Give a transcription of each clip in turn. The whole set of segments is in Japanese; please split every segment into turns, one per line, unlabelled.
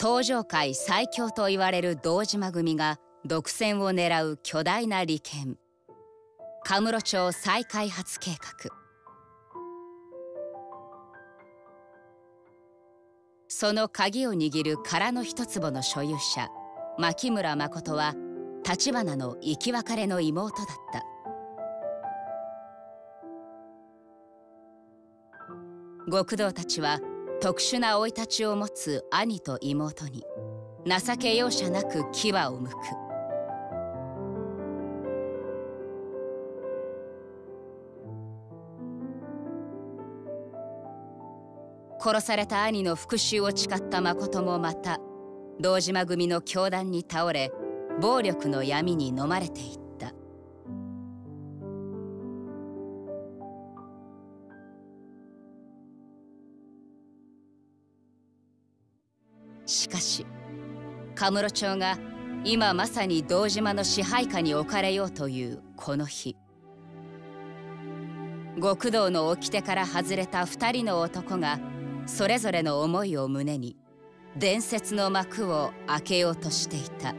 東上界最強と言われる堂島組が独占を狙う巨大な利権、カムロ町再開発計画。その鍵を握る殻の一坪の所有者、牧村誠は橘の生き別れの妹だった。極道たちは特殊な生い立ちを持つ兄と妹に情け容赦なく牙を向く。殺された兄の復讐を誓った誠もまた堂島組の凶弾に倒れ、暴力の闇に飲まれていった。しかしカムロ町が今まさに堂島の支配下に置かれようというこの日、極道の掟から外れた2人の男がそれぞれの思いを胸に伝説の幕を開けようとしていた。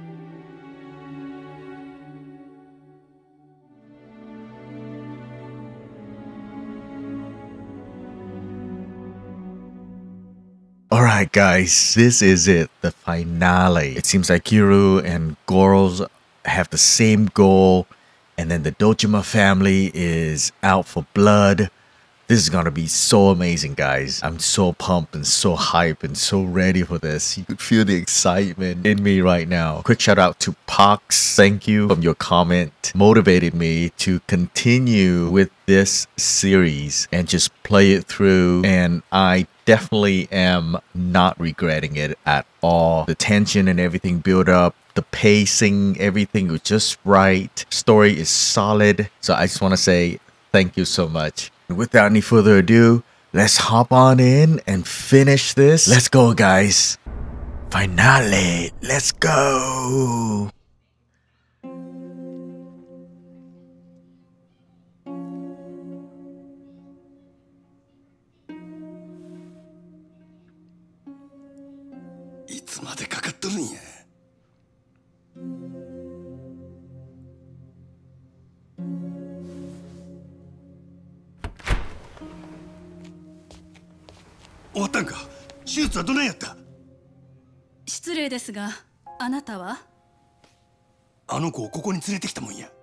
Alright guys, this is it, the finale. It seems like Kiryu and Goros have the same goal, and then the Dojima family is out for blood. This is gonna be so amazing, guys. I'm so pumped and so hyped and so ready for this. You could feel the excitement in me right now. Quick shout out to Pox. Thank you from your comment. Motivated me to continue with this series and just play it through. And I definitely am not regretting it at all. The tension and everything built up. The pacing, everything was just right. Story is solid. So I just want to say thank you so much. Without any further ado, let's hop on in and finish this. Let's go, guys. Finale. Let's go.
Shoot, はどないやった？
失礼ですが、あなたは？
あの子をここに連れてきたもんや。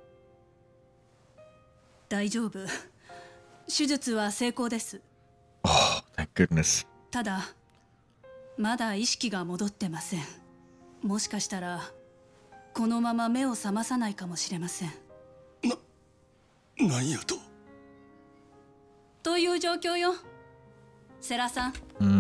大丈夫。手術は成功です。
Oh, thank goodness.
ただ、まだ意識が戻ってません。もしかしたら、このまま目を覚まさないかもしれません。
なんやと？
という状況よ。セラさん。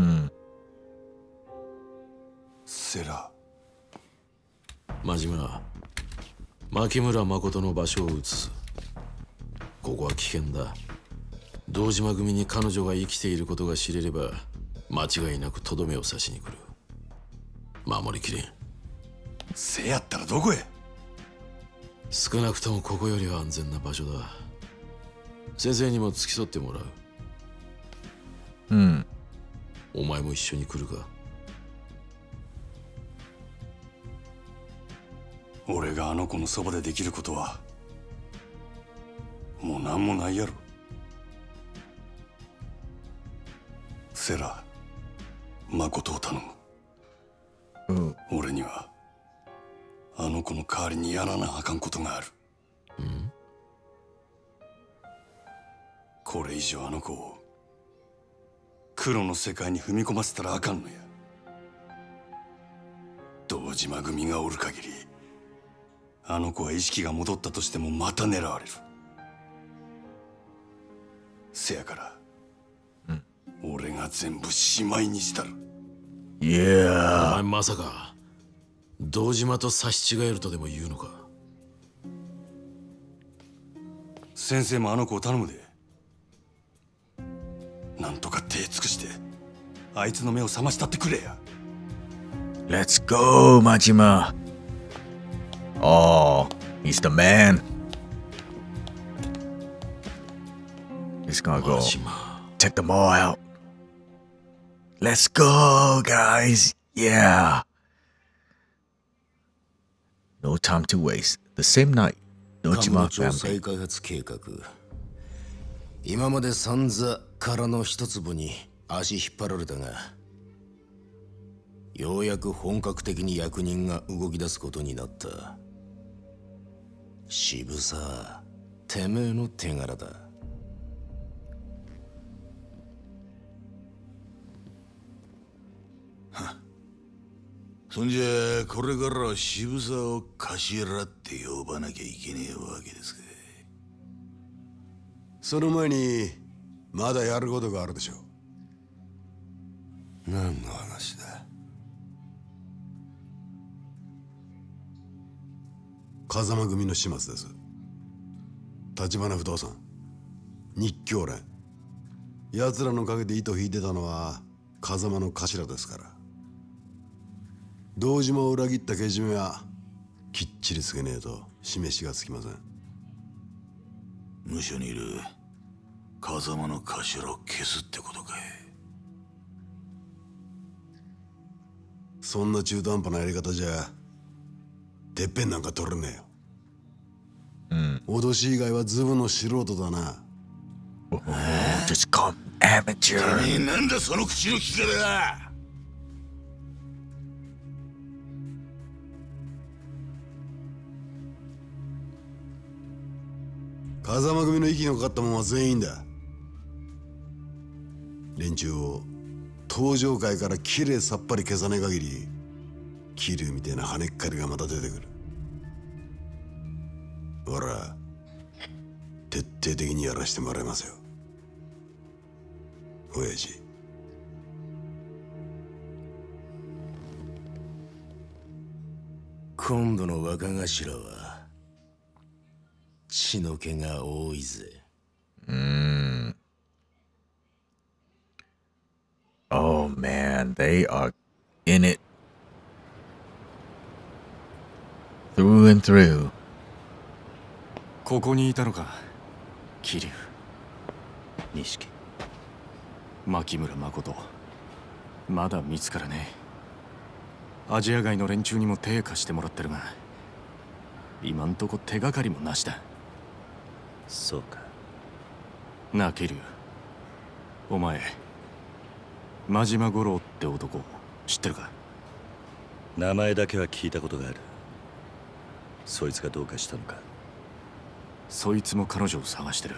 セラ。
真島、牧村誠の場所を移す。ここは危険だ。堂島組に彼女が生きていることが知れれば間違いなくとどめを刺しに来る。守りきれん。
せやったらどこへ？
少なくともここよりは安全な場所だ。先生にも付き添ってもらう。お前も一緒に来るか？
俺があの子のそばでできることはもう何もないやろ。セラ、誠を頼む。俺にはあの子の代わりにやらなあかんことがある。これ以上あの子を黒の世界に踏み込ませたらあかんのや。堂島組がおる限りあの子は意識が戻ったとしてもまた狙われる。せやから、俺が全部しまいにしたる。
お前まさか堂島と刺し違えるとでも言うのか？
先生もあの子を頼むで。なんとか手尽くしてあいつの目を覚ましたってくれや。
Let's go, Majima. Oh, he's the man. He's gonna go take them all out. Let's go, guys. Yeah. No time to waste. The same night,
神
Dojima
野町
family.
再開発計画。今まで散々殻の一粒に足引っ張られたが、ようやく本格的に役人が動き出すことになった。渋沢、てめえの手柄だ。
そんじゃこれからは渋沢を頭って呼ばなきゃいけねえわけですか。
その前にまだやることがあるでしょう。
何の話だ。
風間組の始末です。橘不動産、日教連、奴らの陰で糸引いてたのは風間の頭ですから。堂島を裏切ったけじめはきっちりつけねえと示しがつきません。
無所にいる風間の頭を消すってことかい。
そんな中途半端なやり方じゃてっぺんなんか取れねえよ。脅し以外はズブの素人だな。
Oh, just call him amateur.
なんだその口の利き方だ。
風間組の息のかかったもんは全員だ。連中を登場界からきれいさっぱり消さねえ限り、桐生みたいな跳ねっかりがまた出てくる。ほら、徹底的にやらしてもらいますよ、親父。
今度の若頭は血の気が多いぜ。
Oh man, they are in it through and through.
ここにいたのか、桐生、
錦、
牧村誠。まだ見つからねえ。アジア外の連中にも手貸してもらってるが、今んとこ手がかりもなしだ。
そうか。
なあ桐生、お前真島五郎って男知ってるか？
名前だけは聞いたことがある。そいつがどうかしたのか？
そいつも彼女を探してる。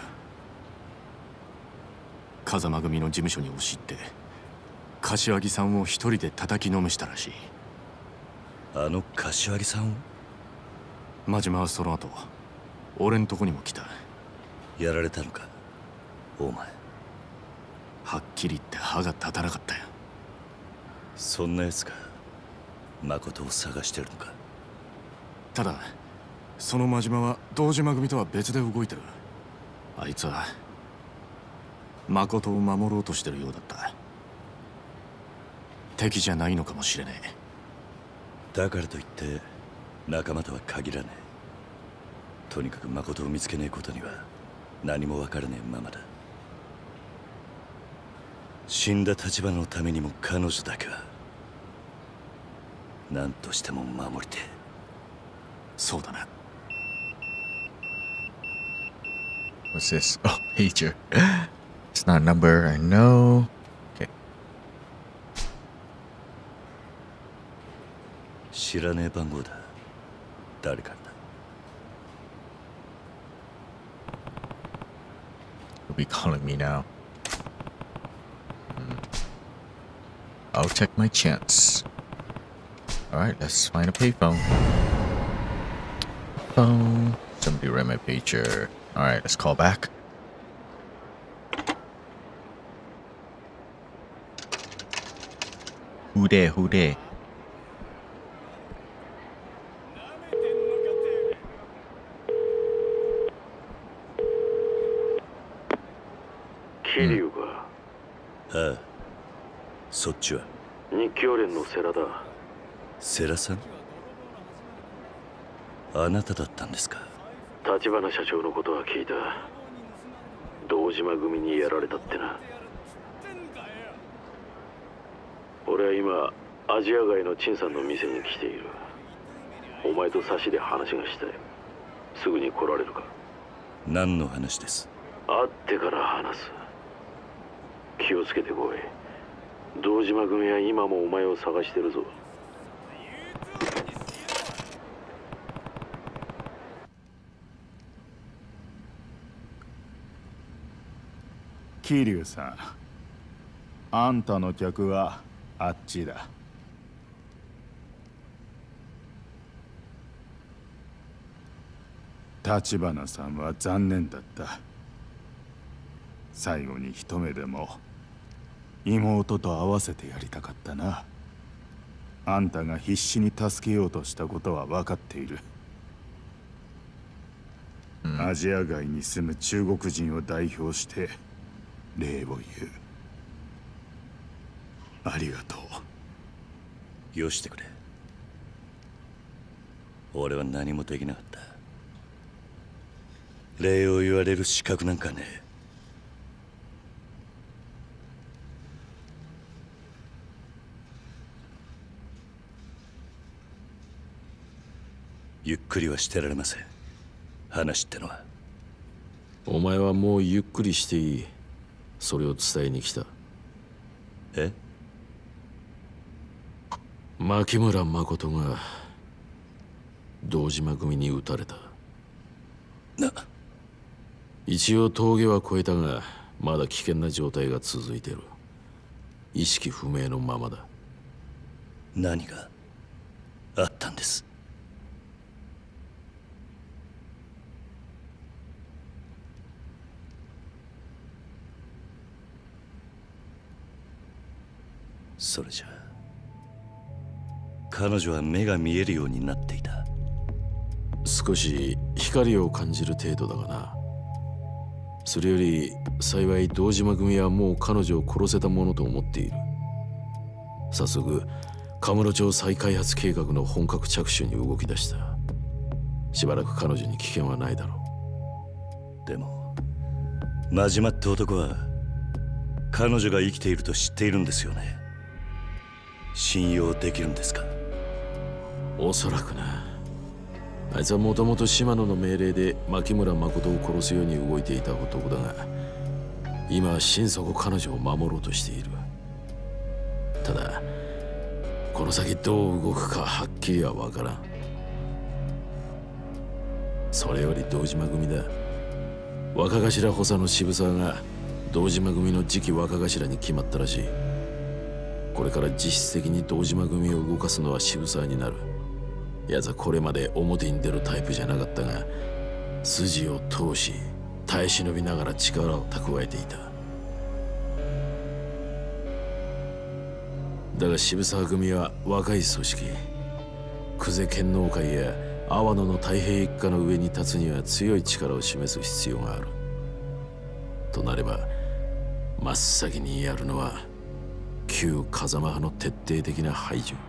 風間組の事務所に押し入って柏木さんを一人で叩きのめしたらしい。
あの柏木さんを？
真島はその後俺んとこにも来た。
やられたのかお前？
はっきり言って歯が立たなかったよ。
そんなやつが誠を探してるのか？
ただその真島は堂島組とは別で動いてる。あいつは誠を守ろうとしてるようだった。敵じゃないのかもしれねえ。
だからといって仲間とは限らねえ。とにかく誠を見つけねえことには何も分からねえままだ。死んだ立花のためにも彼女だけは何としても守りてえ。
そうだな。
What's this? Oh, pager. It's not a number, I know. Okay.
知らねえ番号だ。誰からだ
He'll be calling me now. I'll take my chance. Alright, let's find a payphone. Phone. Somebody read my pager. Alright, let's call back. Who there? Who there?
Kiryu か。
ああ、そっちは
日教連の世良だ。
世良さん？あなただったんですか？
橘社長のことは聞いた。堂島組にやられたってな。俺は今アジア街の陳さんの店に来ている。お前と差しで話がしたい。すぐに来られるか？
何の話です？
会ってから話す。気をつけてこい。堂島組は今もお前を探してるぞ。
桐生さん、あんたの客はあっちだ。立花さんは残念だった。最後に一目でも妹と会わせてやりたかったな。あんたが必死に助けようとしたことは分かっている。アジア街に住む中国人を代表して礼を言う。ありがと
う。よしてくれ。俺は何もできなかった。礼を言われる資格なんかねえ。ゆっくりはしてられません。話ってのは。
お前はもうゆっくりしていい。それを伝えに来た。
え？
牧村誠が堂島組に撃たれた。一応峠は越えたが、まだ危険な状態が続いている。意識不明のままだ。
何があったんです？それじゃ彼女は目が見えるようになっていた。
少し光を感じる程度だがな。それより幸い堂島組はもう彼女を殺せたものと思っている。早速カムロ町再開発計画の本格着手に動き出した。しばらく彼女に危険はないだろ
う。でも真島って男は彼女が生きていると知っているんですよね。信用できるんですか？
おそらくな。あいつはもともと島野の命令で牧村誠を殺すように動いていた男だが、今は心底彼女を守ろうとしている。ただこの先どう動くかはっきりは分からん。それより堂島組だ。若頭補佐の渋沢が堂島組の次期若頭に決まったらしい。これから実質的に堂島組を動かすのは渋沢になる。やつはこれまで表に出るタイプじゃなかったが、筋を通し耐え忍びながら力を蓄えていた。だが渋沢組は若い組織。久世剣能会や阿波野の太平一家の上に立つには強い力を示す必要がある。となれば真っ先にやるのは旧風間派の徹底的な排除。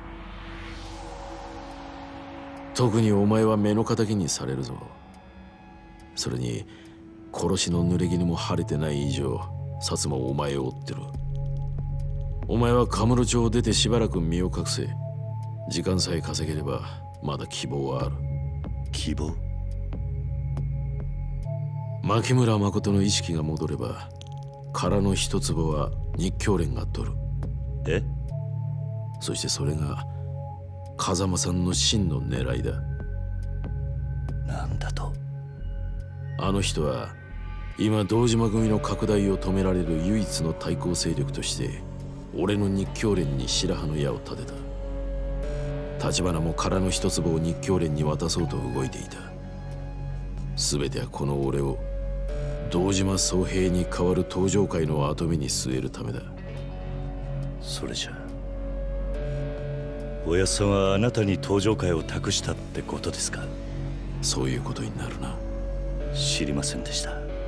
特にお前は目の敵にされるぞ。それに殺しの濡れ衣も晴れてない以上、薩摩もお前を追ってる。お前はカムロ町を出てしばらく身を隠せ。時間さえ稼げればまだ希望はある。
希望？
牧村誠の意識が戻れば殻の一坪は日教連が取る。
え？
そしてそれが風間さんの真の狙いだ。
なんだと？
あの人は今堂島組の拡大を止められる唯一の対抗勢力として俺の日教連に白羽の矢を立てた。立花も殻の一坪を日教連に渡そうと動いていた。全てはこの俺を堂島宗平に代わる東上会の跡目に据えるためだ。
それじゃおやっさんはあなたに東上会を託したってことですか？
そういうことになるな。
知りませんでした。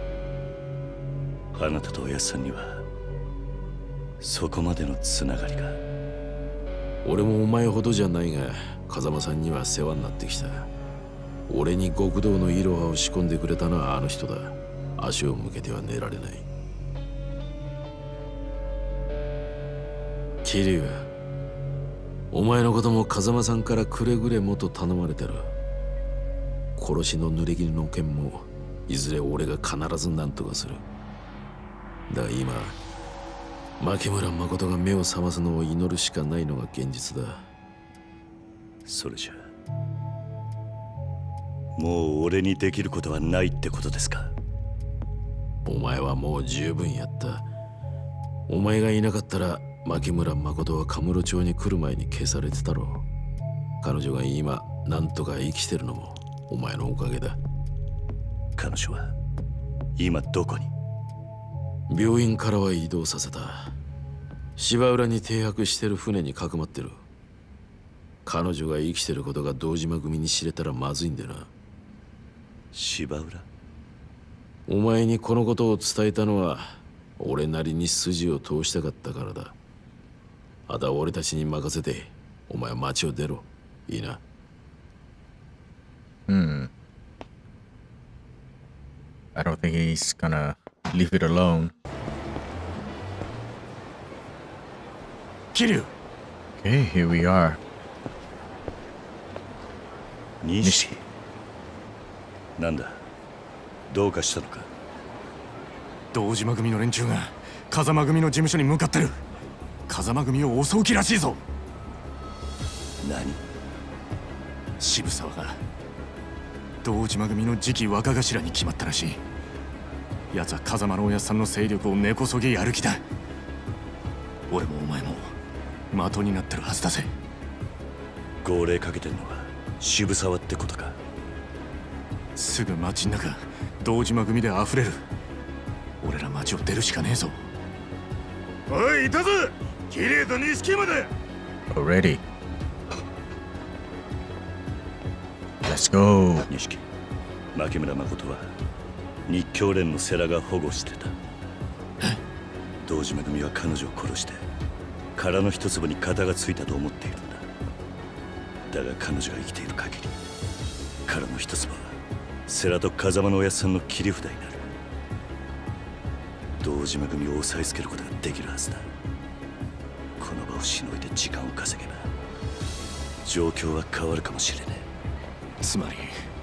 あなたとおやっさんにはそこまでのつながりが。
俺もお前ほどじゃないが風間さんには世話になってきた。俺に極道のイロハを仕込んでくれたのはあの人だ。足を向けては寝られない。桐生、 お前のことも風間さんからくれぐれもと頼まれてる。殺しの濡れ衣の件もいずれ俺が必ず何とかする。だが今牧村誠が目を覚ますのを祈るしかないのが現実だ。
それじゃもう俺にできることはないってことですか。
お前はもう十分やった。お前がいなかったら牧村誠はカムロ町に来る前に消されてたろう。彼女が今なんとか生きてるのもお前のおかげだ。
彼女は今どこに？
病院からは移動させた。芝浦に停泊してる船にかくまってる。彼女が生きてることが堂島組に知れたらまずいんでな。
芝浦？
お前にこのことを伝えたのは俺なりに筋を通したかったからだ。あとは俺たちに任せてお前は町を出ろ。いいな。
I don't think he's gonna leave it alone.
Kiryu!
Okay, here we are.
西。なんだ、どうかしたのか。
堂島組の連中が風間組の事務所に向かってる。風間組を襲う気らしいぞ。
何？
渋沢が堂島組の次期若頭に決まったらしい。奴は風間のおやっさんの勢力を根こそぎやる気だ。俺もお前も的になってるはずだぜ。
号令かけてんのは渋沢ってことか。
すぐ町の中堂島組で溢れる。俺ら町を出るしかねえぞ。
おい、いたぞ、キリエと錦まで。
Already. Let's go.
錦、牧村誠は日教連の世良が保護してた。堂島組は彼女を殺して殻の一粒に型がついたと思っているんだ。だが彼女が生きている限り殻の一粒は世良と風間のおやっさんの切り札になる。堂島組を抑えつけることができるはずだ。この場をしのいで時間を稼げば状況は変わるかもしれね
え。つまり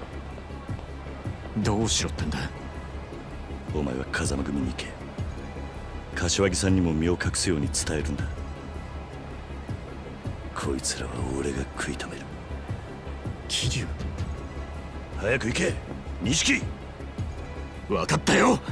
どうしろってんだ。
お前は風間組に行け。柏木さんにも身を隠すように伝えるんだ。こいつらは俺が食い止める。
桐生、
早く行け錦。
分かったよ。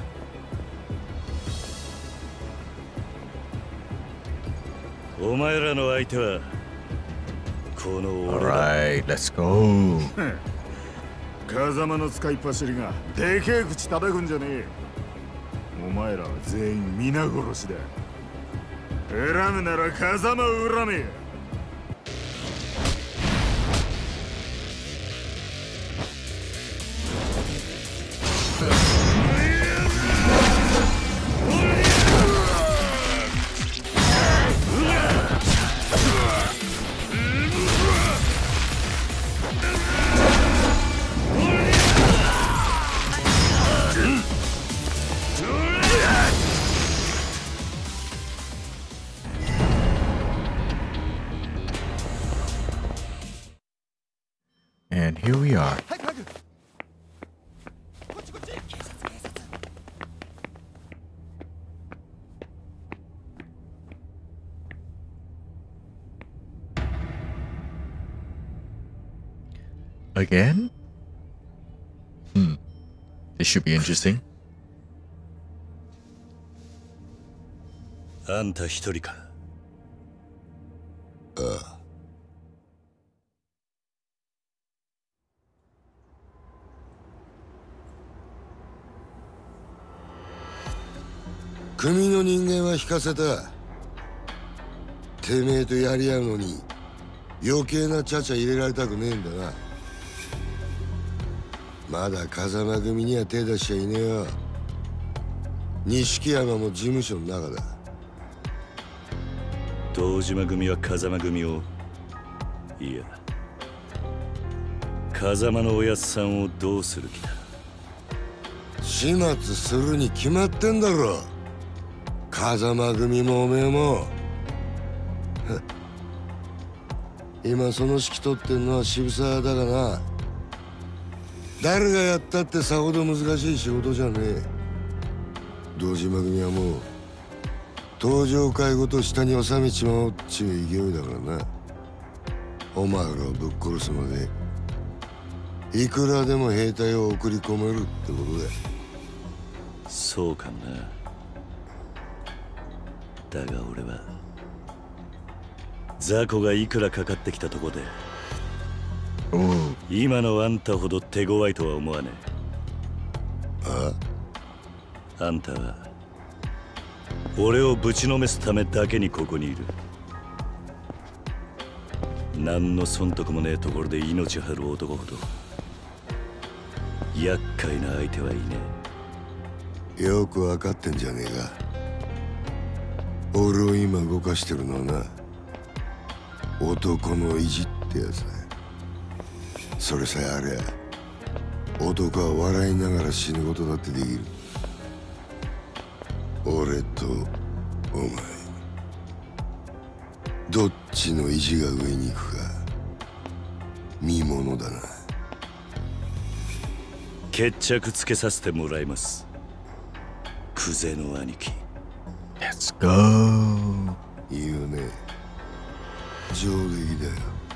お前らの相手はこの俺だ。
Alright, let's go.
風間の使いっ走りがでけえ口叩くんじゃねえ。お前らは全員皆殺しだ。恨むなら風間を恨め。
And here we are. Again? This should be interesting.
あんた一人か。
ああ。組の人間は引かせた。てめえとやり合うのに余計なちゃちゃ入れられたくねえんだな。まだ風間組には手出しちゃいねえよ。錦山も事務所の中だ。
堂島組は風間組を、いや風間のおやっさんをどうする気だ。
始末するに決まってんだろ。風間組もおめえも。
今その指揮取ってんのは渋沢だがな。誰がやったってさほど難しい仕事じゃねえ。堂島組はもう登場会ごと下に収めちまおうっちゅう勢いだからな。お前らをぶっ殺すまでいくらでも兵隊を送り込めるってことだ。
そうかな。だが俺は雑魚がいくらかかってきたとこで今のあんたほど手強いとは思わねえ。あんたは俺をぶちのめすためだけにここにいる。何の損得もねえところで命張る男ほど厄介な相手はいね
え。よく分かってんじゃねえか。俺を今動かしてるのはな、男の意地ってやつだ。それさえありゃ男は笑いながら死ぬことだってできる。俺とお前どっちの意地が上に行くか見ものだな。
決着つけさせてもらいます、クゼの兄貴。
Let's go。
言うね。上出来だよ。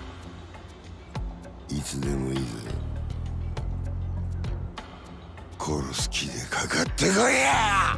いつでもいいぜ。殺す気でかかってこいや。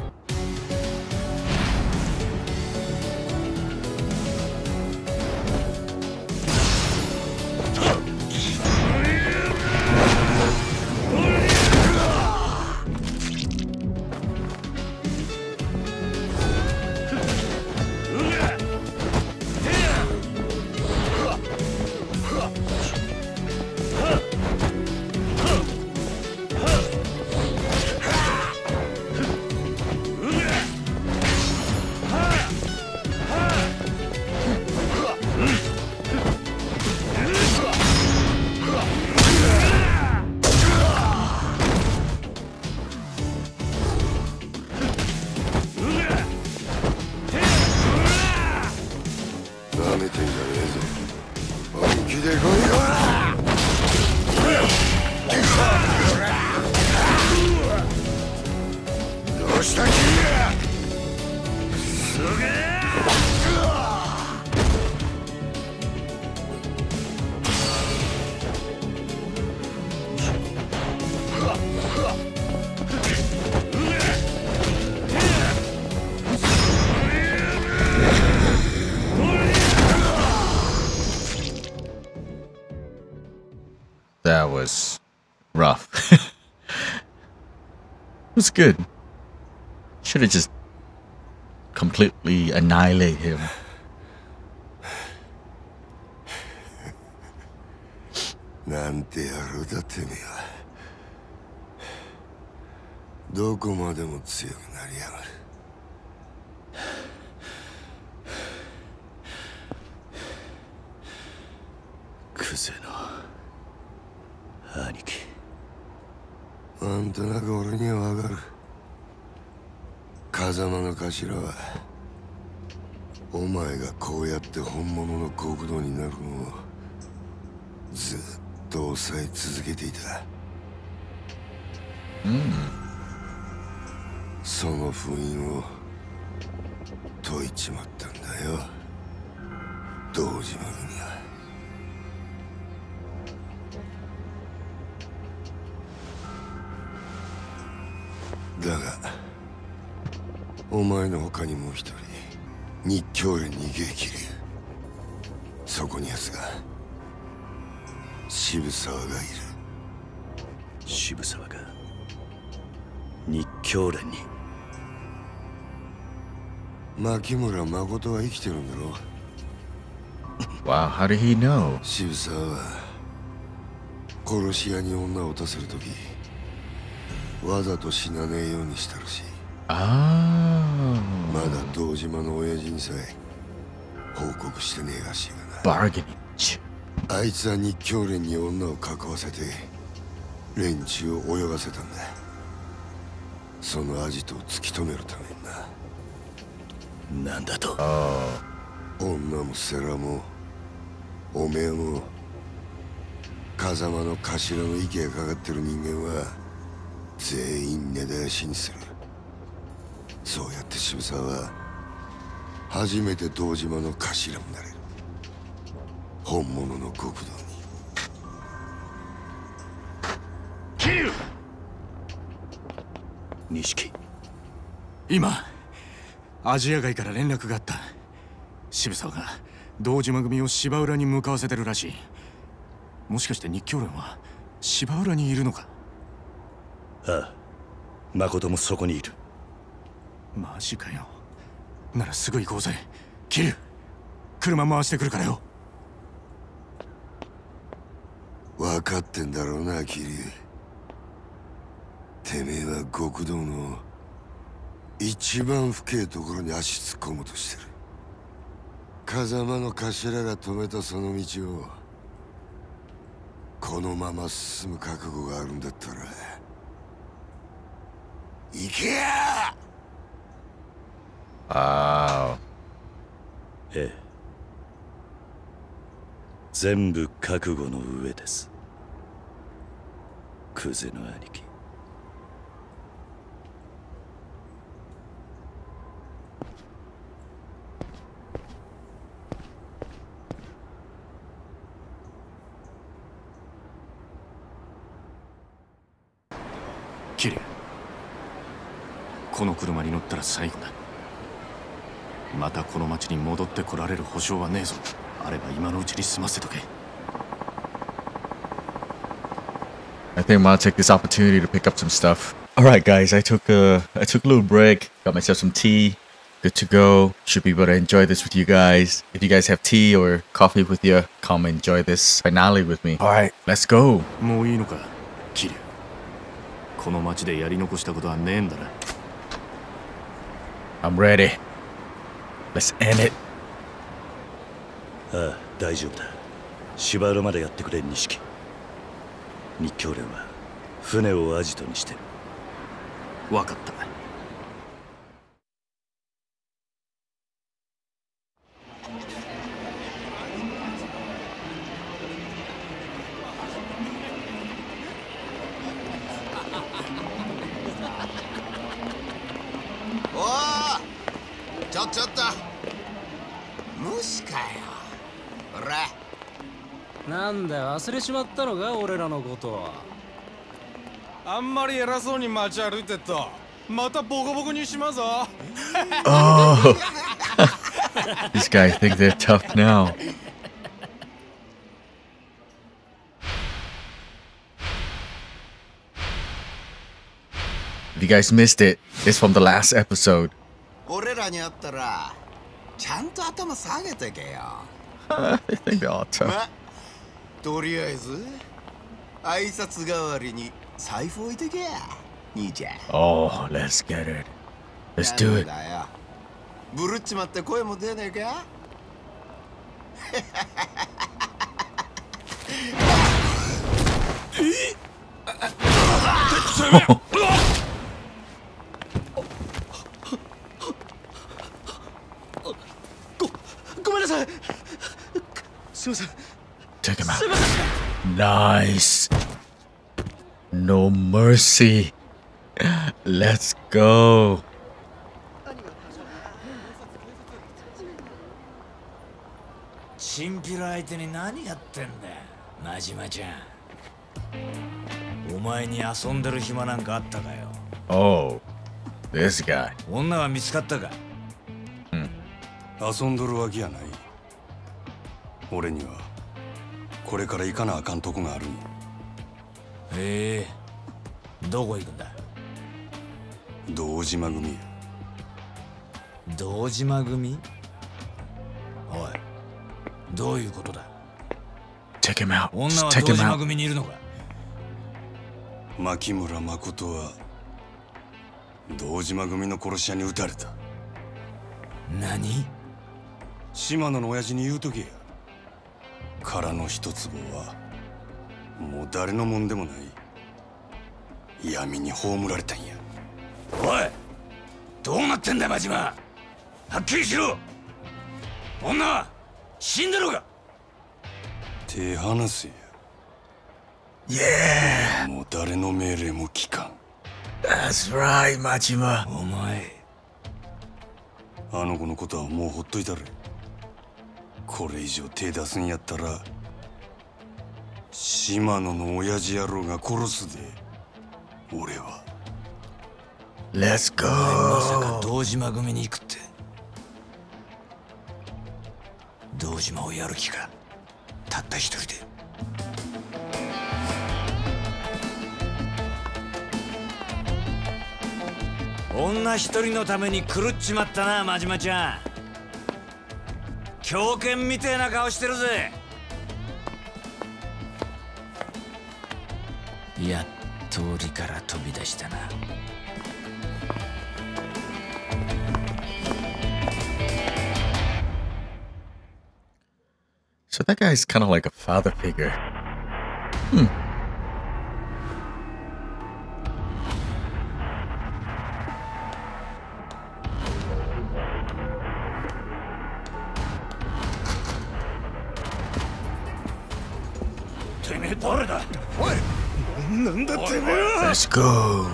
That was rough. It was good. Should have just completely annihilated him.
なんて野郎だてめえは。どこまでも強くなりやがる。
クゼの兄貴。
なんとなく俺にはわかる。風間の頭はお前がこうやって本物の極道になるのをずっと抑え続けていた。その封印を解いちまったんだよ、堂島組は。だがお前の他にもう一人日教連に激流、そこに奴が渋沢がいる。
渋沢が日教連に。
牧村誠は生きてるんだろ。
Wow, how did he know?
渋沢は殺し屋に女を撃たせるときわざと死なねえようにしたらしい。まだ堂島の親父にさえ報告してねえらしいがな。
Bargaining.
あいつは日教連に女を囲わせて連中を泳がせたんだ。そのアジトを突き止めるためにな。
なんだと。
女も世良もおめえも風間の頭の息がかかってる人間は全員根絶やしにする。そうやって渋沢は初めて堂島の頭になれる。本物の極道に。
桐生錦、
今アジア街から連絡があった。渋沢が堂島組を芝浦に向かわせてるらしい。もしかして日教連は芝浦にいるのか？
ああ、誠もそこにいる。
マジかよ。ならすぐ行こうぜ。桐生、車回してくるからよ。
分かってんだろうな、桐生。てめえは極道の一番深いところに足突っ込もうとしてる。風間の頭が止めたその道をこのまま進む覚悟があるんだったら行けや！
ああ。
ええ、全部覚悟の上です。クゼの兄貴。
桐生、この車に乗ったら最後だ。またこの町に戻ってこられる保証はねえぞ。あれば今のうちに済ませとけ。
I think I'm gonna take this opportunity to pick up some stuff. All right, guys, I took a little break, got myself some tea, good to go. Should be able to enjoy this with you guys. If you guys have tea or coffee with you, come enjoy this finale with me. All right, let's go.
もういいのか、桐生。この町でやり残したことはねえんだな。
I'm ready. Let's end it.
ああ、大丈夫だ。芝浦までやってくれ、錦。日教連は船をアジトにしてる。
分かった。
ちょっと無視かよ。ほら。
なんだよ、忘れちまったのか、俺らのことは。
あんまり偉そうに街歩いてっとまたボコボコにしまぞ。
Oh. These guys think they're tough now. If you guys missed it, it's from the last episode.
俺らに会ったらちゃんと頭下げてけよ。
I think they're all tough.
ま、とりあえず挨拶代わりに財布置いてけや、兄ちゃん。
Oh, let's get it. Let's do it.
だよ。ブルっちまって声も出ねえか。ごめんなさい。すいません。
Take him out. Nice. No mercy. Let's go.
チンピラ相手に何やってんだよ、真島ちゃん。お前に遊んでる暇なんかあったかよ。
Oh, this guy.
女は見つかったか。
遊んどるわけやない。俺にはこれから行かなあかんとこがあるんや。
へえ、どこ行くんだ。
堂島組や。
堂島組？おい、どういうことだ。
Take him out.
女は
Take
堂
him
島
out.
組にいるのか。
牧村誠は堂島組の殺し屋に撃たれた。
何？
島野の親父に言うとけや。殻の一坪はもう誰のもんでもない。闇に葬られたんや。
おい、どうなってんだ真島。はっきりしろ。女は死んでるか。
手離せや。
Yeah!
もう誰の命令も聞かん。
That's right, Majima.
お前、
あの子のことはもうほっといたれ。これ以上手出すんやったら、島野の親父野郎が殺すで。俺は。
Let's go!
まさか堂島組に行くって。堂島をやる気か。たった一人で。女一人のために狂っちまったな、真島ちゃん。狂犬みてえな顔してるぜ。やっと檻から飛び出したな。
So that guy's kind of like a father figure. Let's go.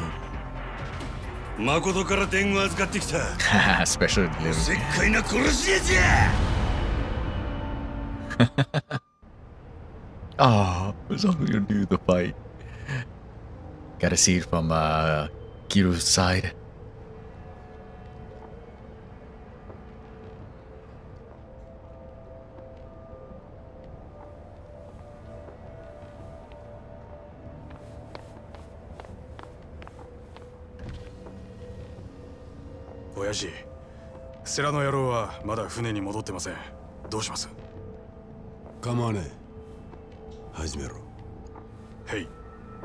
誠から伝言預かってきた。
Special delivery.
せっかいな殺し屋じゃ。
Oh, it's only gonna do the fight. Gotta see it from Kiru's side.
Oyaji, 世良の野郎はまだ船に戻ってません。どうします？
構わねえ。始めろ。
へい。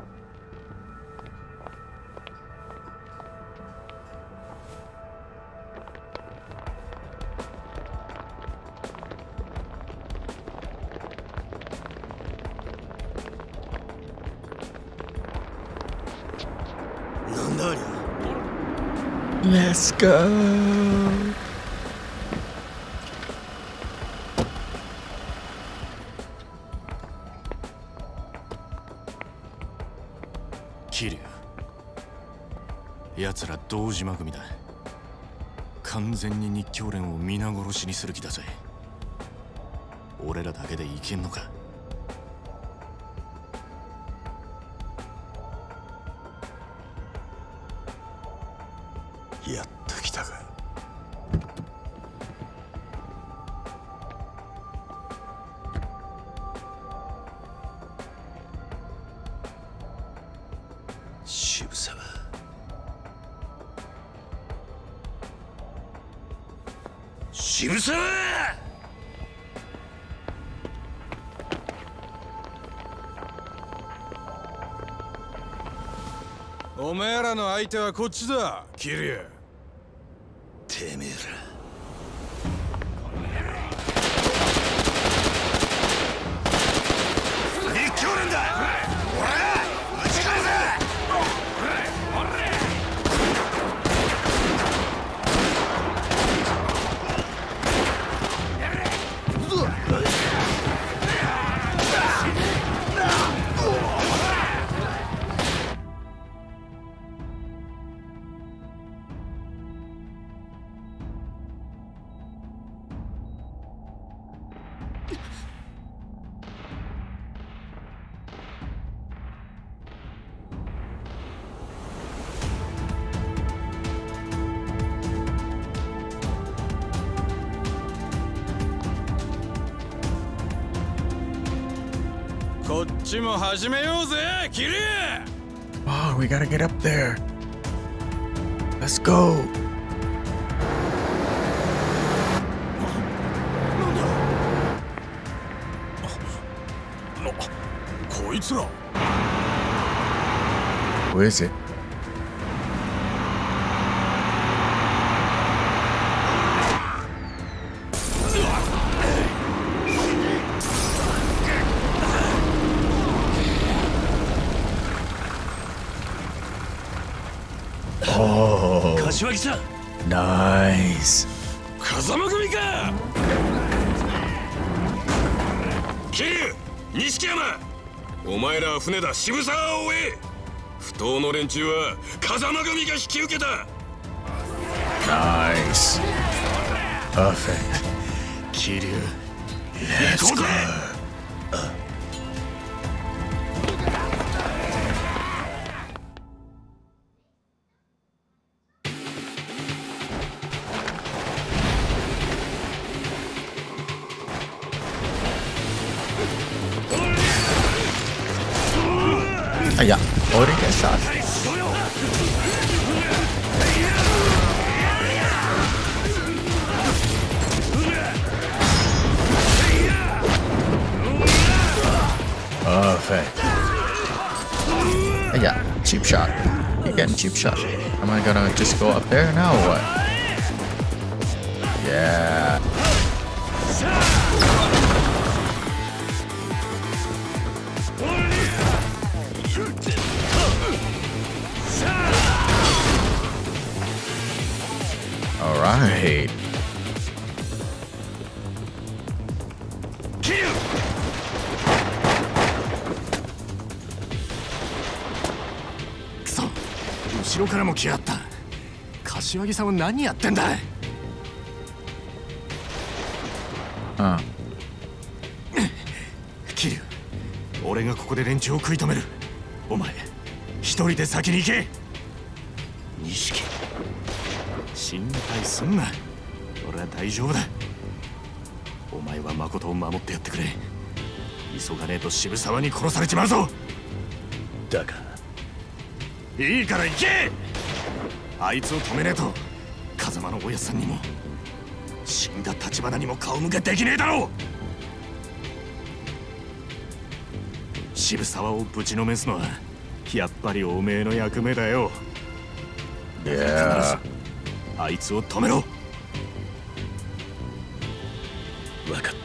なんだありゃ。
Let's go.
Kiryu、奴ら堂島組だ。完全に日教連を皆殺しにする気だぜ。俺らだけでいけんのか？
やっと来たか。渋沢。渋沢！
お前らの相手はこっちだ、キリュウ。
てめえら。日教連だ。おら、打ち返せ。
こっちも始めようぜ、キリュウ。
Oh, we gotta get up there. Let's go.
こいつら。
Where is it? Oh,
柏木さん。
nice.
風間組か。
キリュウ、 錦山、お前らは船だ。渋沢を追え。不当の連中は風間組が引き受けた。
Nice. Perfect.
桐生、
Let's go. Yeah, already get shot. Perfect. Yeah, cheap shot. You're getting cheap shot. Am I gonna just go up there now or what? Yeah. All right.
Kuso, 後ろからも来やがった。柏木さんは何やってんだ。桐生、俺がここで連中を食い止める。お前一人で先に行け。錦、心配すんな。俺は大丈夫だ。お前は誠を守ってやってくれ。急がねえと渋沢に殺されちまうぞ。
だが
いいから行け。あいつを止めねえと風間のおやさんにも死んだ立花にも顔向けできねえだろう。渋沢をぶちのめすのはやっぱりおめえの役目だよ。
Yeah.
あいつを止めろ。
分かった。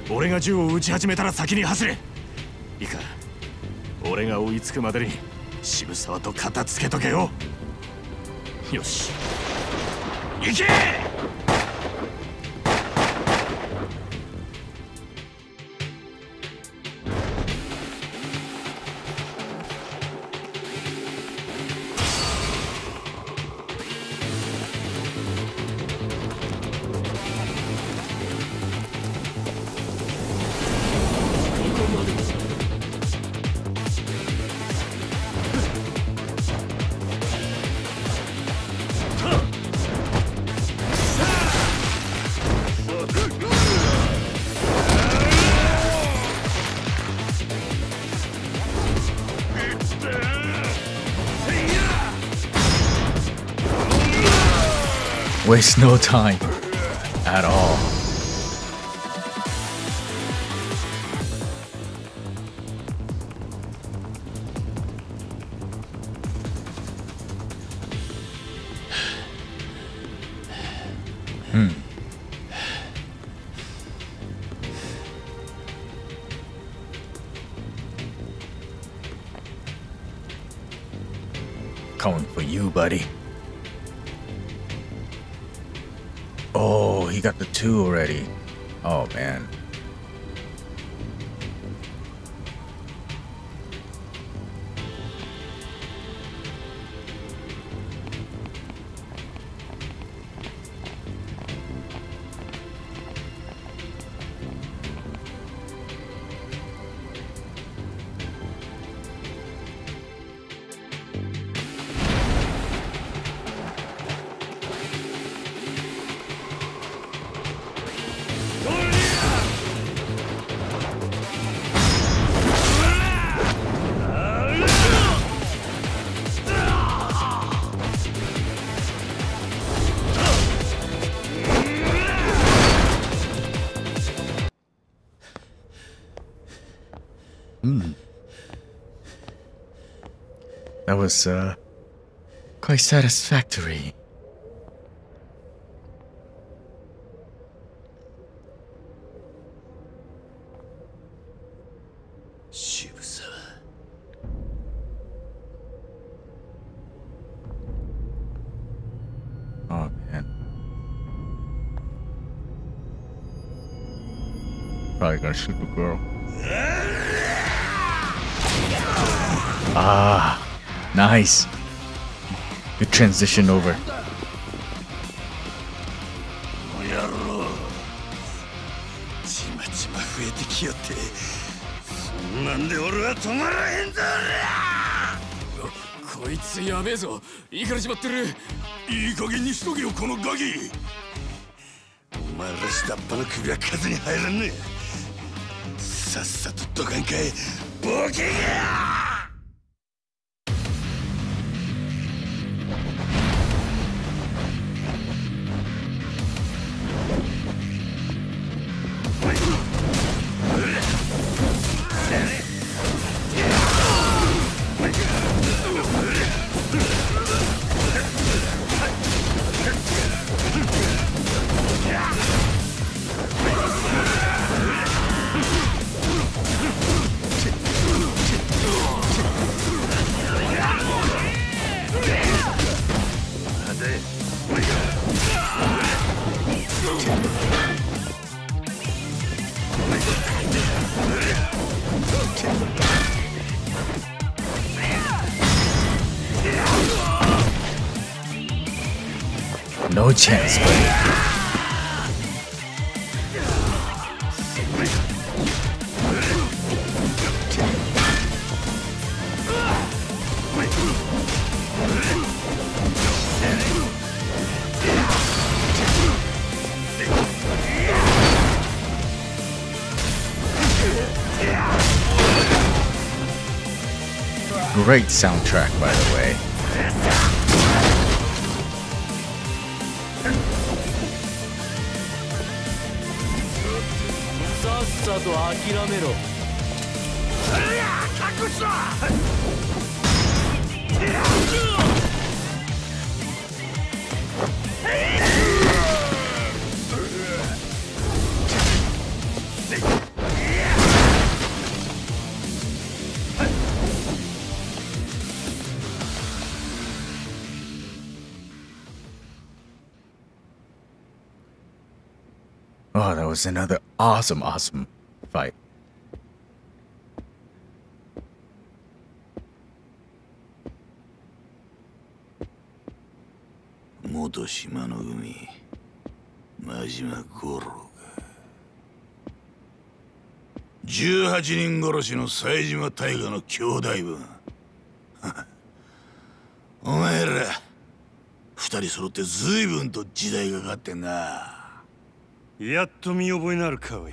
俺が銃を撃ち始めたら先に走れ。いいか、俺が追いつくまでに渋沢と片付けとけよ。よし、行け。
Waste no time at all. Coming for you, buddy. Oh, he got the 2 already. Oh, man. That was quite satisfactory. Oh man. Probably gonna shoot the girl. Ah, nice. Good transition over.
ちまちま増えてきよって、そんなんで俺は止まらへんぞ。
こいつやべえぞ。いいからしまってる。
いい加減にしとけよ、このガキ。お前ら下っ端の首は数に入らんねえ。さっさとどかんかい、ボケが。
No chance, buddy. Great soundtrack, by the way.
さっさと諦めろ。
隠すぞ。
Oh, that was another awesome fight.
元島の海、真島五郎か。18人殺しの冴島大河の兄弟分。お前ら二人揃って随分と時代がかかってんな。
やっと見覚えのある顔や。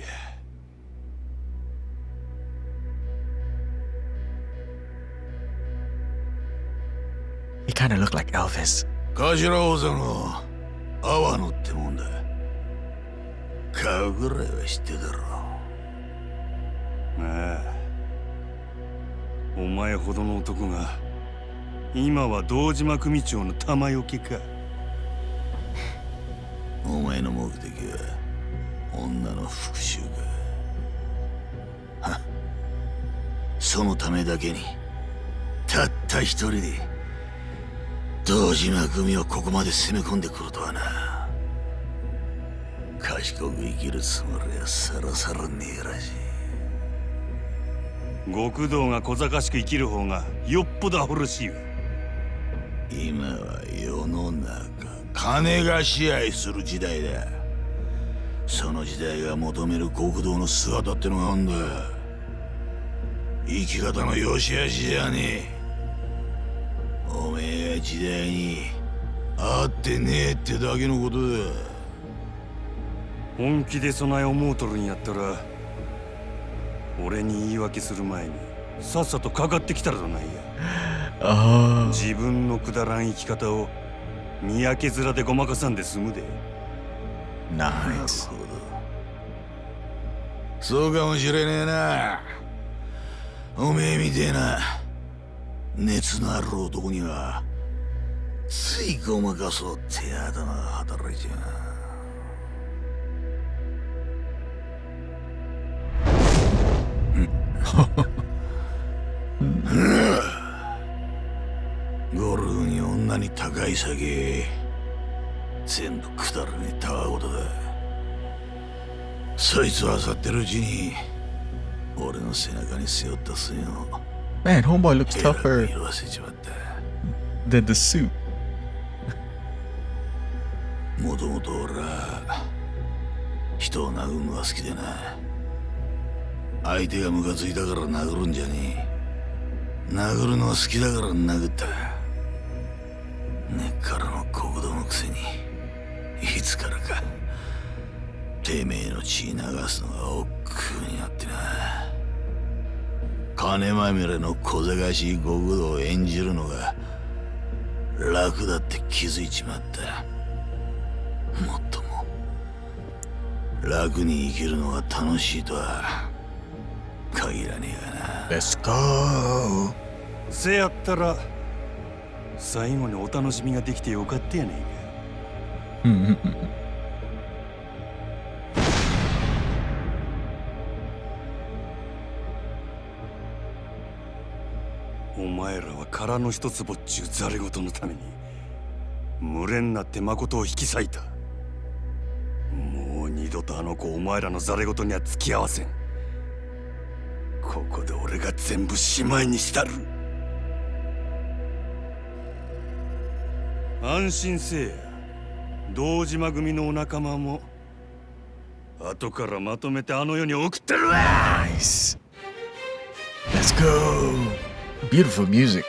He kind of looked like Elvis.
頭王座の阿波野ってもんだ。顔ぐらいは知ってたろ。
ああ、お前ほどの男が今は堂島組長の玉よけか。
お前の目的は女の復讐か。そのためだけにたった一人で堂島組をここまで攻め込んでくるとはな。賢く生きるつもりはさらさらねえらしい。
極道が小賢しく生きる方がよっぽどアホらしいよ。
今は世の中金が支配する時代だ。その時代が求める極道の姿ってのがあんだ。生き方の良し悪しじゃねえ。おめえが時代に合ってねえってだけのことだ。
本気で備え思うとるんやったら俺に言い訳する前にさっさとかかってきたらどないや。自分のくだらん生き方を見分け面でごまかさんで済むで。
ナイス。
そうかもしれねえな。おめえみてえな熱のある男にはついごまかそうって頭が働いちゃう。ゴルフに女に高い酒全部くだらねえたわごとだ。そいつを漁ってるうちに俺の背中に背負った末の
Man, homeboy looks tougher
色あせちまった。
than the suit.
もともと俺は人を殴るのが好きでな。相手がムカついたから殴るんじゃねえ。殴るのが好きだから殴った。根っからの国道のくせにいつからかてめえの血流すのが億劫になってな。金まみれの小賢しい極道を演じるのが楽だって気づいちまった。もっとも楽に生きるのが楽しいとは限らねえがな。
Let's go.
せやったら最後にお楽しみができてよかったやねんか。お前らは殻の一つぼっちゅうざれ言のために群れになって誠を引き裂いた。もう二度とあの子お前らのざれ言には付き合わせん。ここで俺が全部しまいにしたる。安心せえや。堂島組のお仲間も後からまとめてあの世に送ってるわ。
Nice. Let's go. Beautiful music.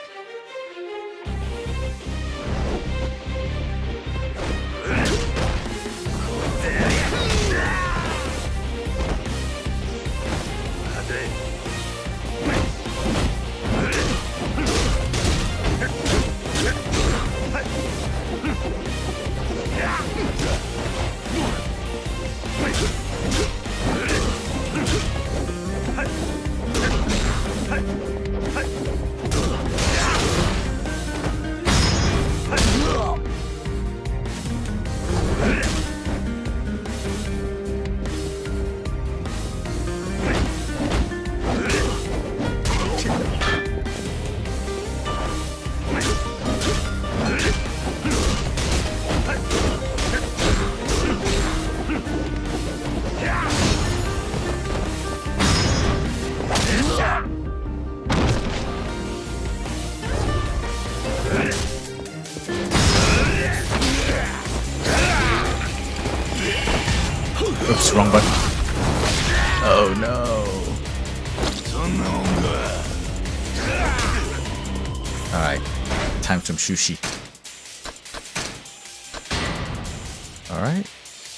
Oops, wrong button. Oh no. Alright, time for some sushi. Alright.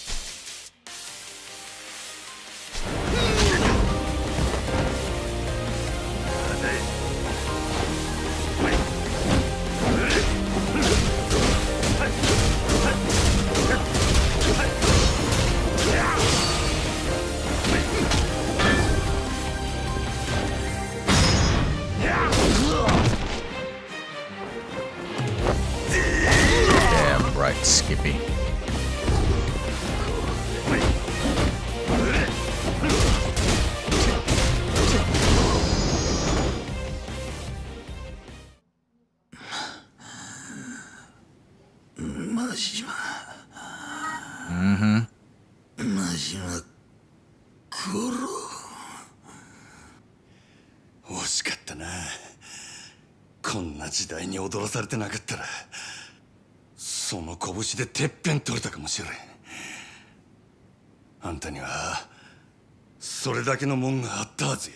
Skippy.
Majima Koro.
惜しかったな。こんな時代に踊らされてなかったらその拳でてっぺん取れたかもしれん。あんたにはそれだけのもんがあったはずや。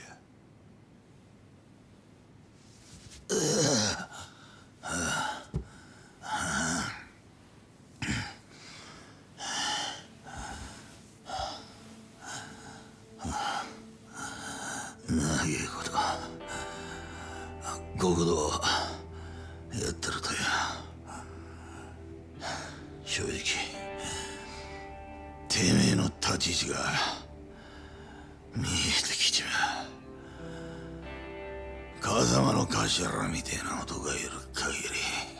長いこと極道やってるとや。正直てめえの立ち位置が見えてきちまう。風間の頭みてえな男がいる限り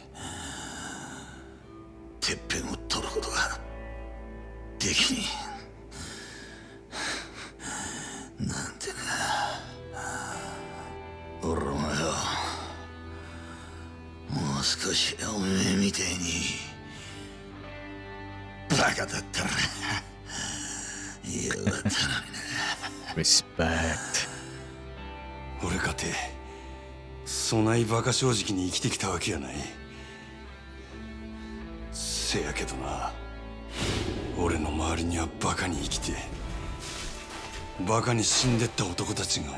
てっぺんを取ることができねえ。なんてな。俺もよ、もう少しおめえみてえにバカだったらよかったのにな。
Respect.
俺かてそないバカ正直に生きてきたわけやない。せやけどな、俺の周りにはバカに生きてバカに死んでった男たちがおった。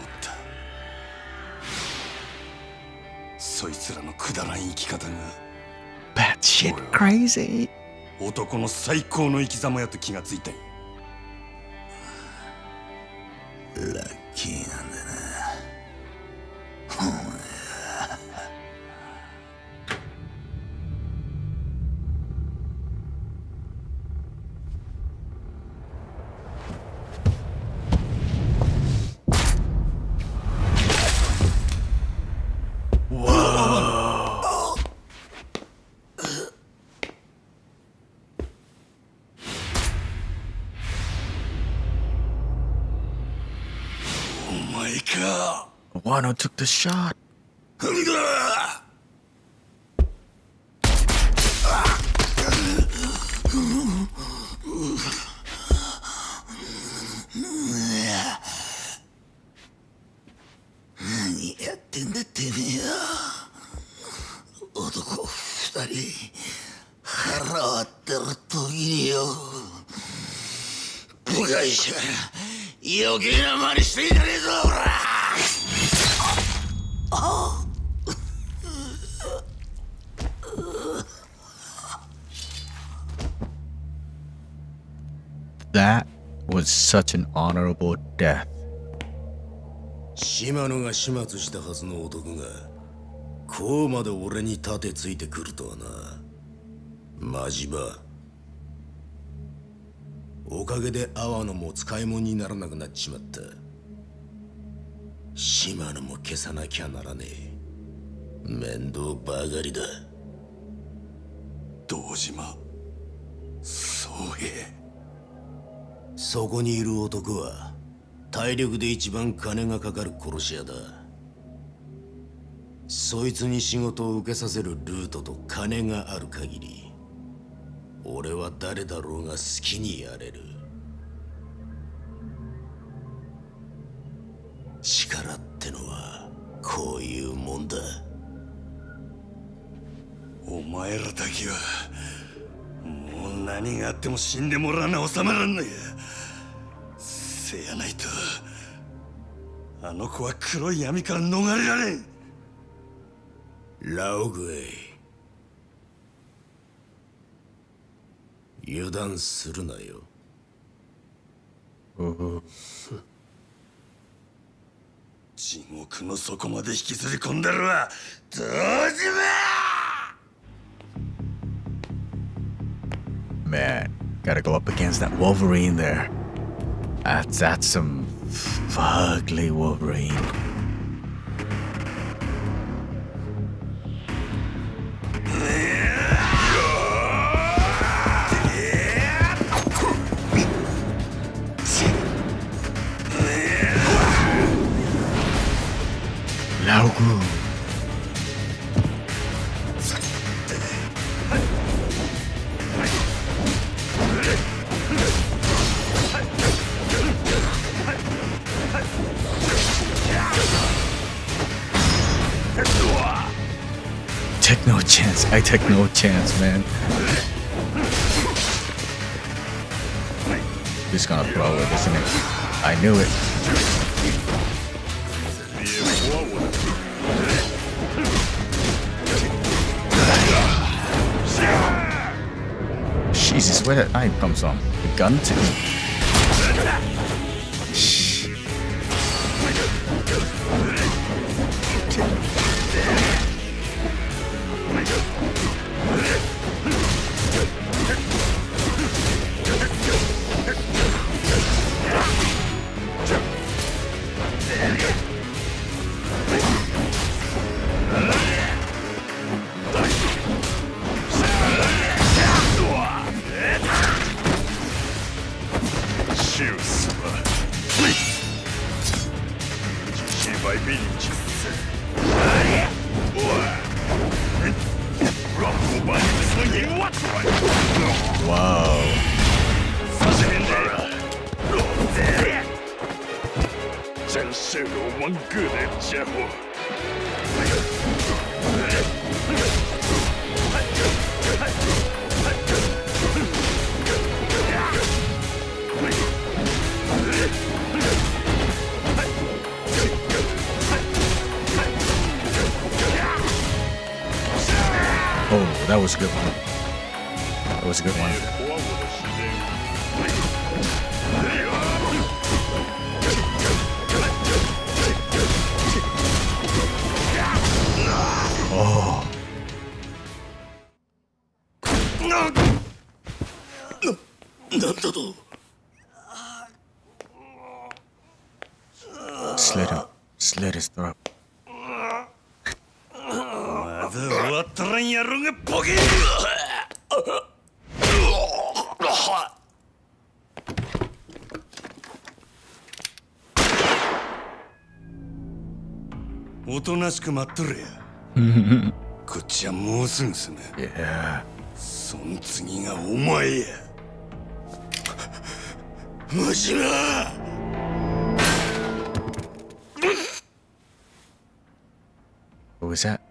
そいつらのくだらん生き方が
Batshit crazy
男の最高の生き様やと気がついたんや。
ラッキーなんだな。
Wano took the shot.
Nani yatten da te me ya. Otoko 2人腹割ってる時によ。部外者余計な真似してんじゃねえぞほら。
That was such an honorable death.
島野が始末したはずの男がこうまで俺に盾てついてくるとはな。マジバおかげで阿波野も使い物にならなくなっちまった。島野も消さなきゃならねえ。面倒ばかりだ。
堂島宗平、
そこにいる男は体力で一番金がかかる殺し屋だ。そいつに仕事を受けさせるルートと金がある限り俺は誰だろうが好きにやれる。力ってのはこういうもんだ。
お前らだけはもう何があっても死んでもらわな収まらんのや。せやないとあの子は黒い闇から逃れられん。
ラオグエイ、油断するなよ。
地獄の底まで引きずり込んだるわ堂島。
Man, gotta go up against that Wolverine there. That's some ugly Wolverine. Laogu. Take no chance. I take no chance, man. Just gonna throw it, isn't it? I knew it. Jesus, where did that knife come from? The gun too? Wow.
真是如
万个的家伙。
Oh, that was a good one. That was a good one. Oh. Slit his throat.
まだ終わったらんやろがボケ。おとなしく待っとれや。こっちはもうすぐすな。そん次がお前や。マジな。
What was that?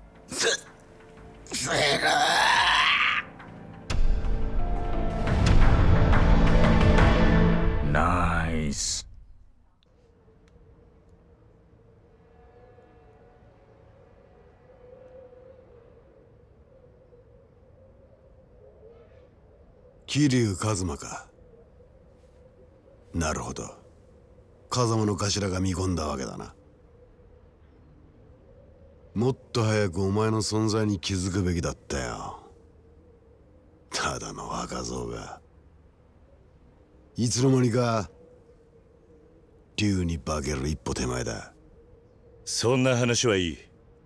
Nice.
Kiryu Kazuma か。なるほど。風間の頭が見込んだわけだな。もっと早くお前の存在に気づくべきだったよ。ただの若造がいつの間にか竜に化ける一歩手前だ。
そんな話はいい。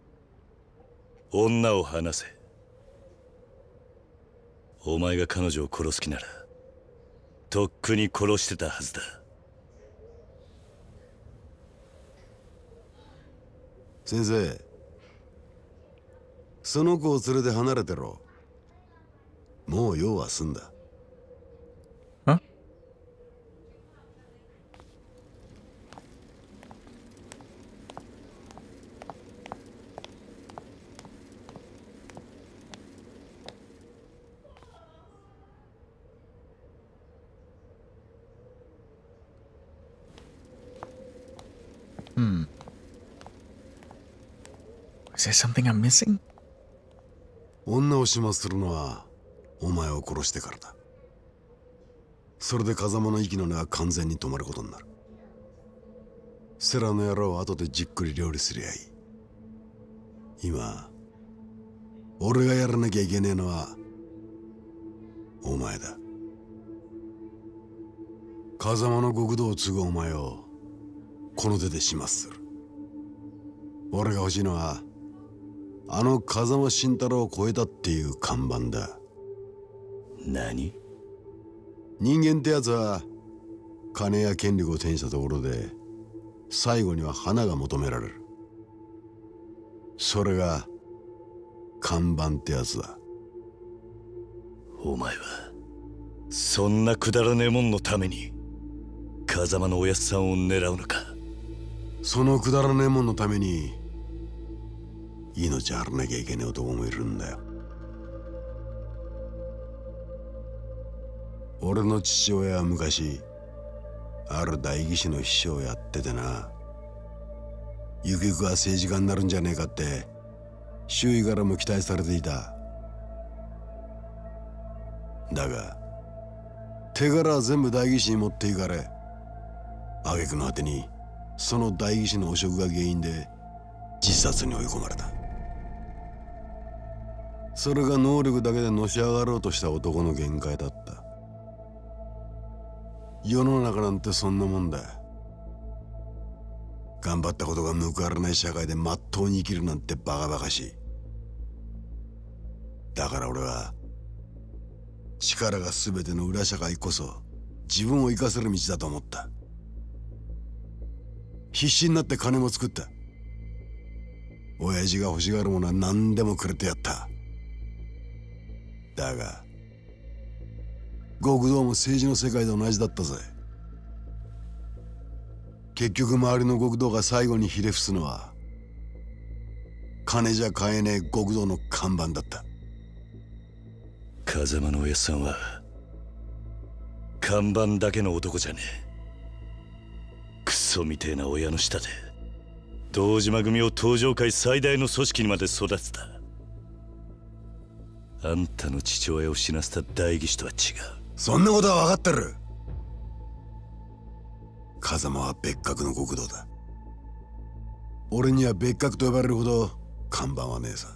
女を話せ。お前が彼女を殺す気ならとっくに殺してたはずだ。
先生、その子を連れて離れてろ。もう用は済んだ。
Is there something I'm missing?
女を始末するのはお前を殺してからだ。それで風間の息の根は完全に止まることになる。セラの野郎は後でじっくり料理すりゃいい。今俺がやらなきゃいけねえのはお前だ。風間の極道を継ぐお前をこの手で始末する。俺が欲しいのはあの風間慎太郎を超えたっていう看板だ。
何？
人間ってやつは金や権力を手にしたところで最後には花が求められる。それが看板ってやつだ。
お前はそんなくだらねえもんのために風間のおやっさんを狙うのか。
そのくだらねえもんのために命張らなきゃいけねえ男もいるんだよ。俺の父親は昔ある代議士の秘書をやっててな、ゆくゆくは政治家になるんじゃねえかって周囲からも期待されていた。だが手柄は全部代議士に持っていかれ、挙句の果てにその代議士の汚職が原因で自殺に追い込まれた。それが能力だけでのし上がろうとした男の限界だった。世の中なんてそんなもんだ。頑張ったことが報われない社会でまっとうに生きるなんてバカバカしい。だから俺は力が全ての裏社会こそ自分を生かせる道だと思った。必死になって金も作った。親父が欲しがるものは何でもくれてやった。だが極道も政治の世界で同じだったぜ。 結局周りの極道が最後にひれ伏すのは金じゃ買えねえ極道の看板だった。
風間のおやっさんは看板だけの男じゃねえ。クソみてえな親の下で堂島組を東上界最大の組織にまで育てた。あんたの父親を死なせた代議士とは違う。
そんなことは分かってる。風間は別格の極道だ。俺には別格と呼ばれるほど看板はねえさ。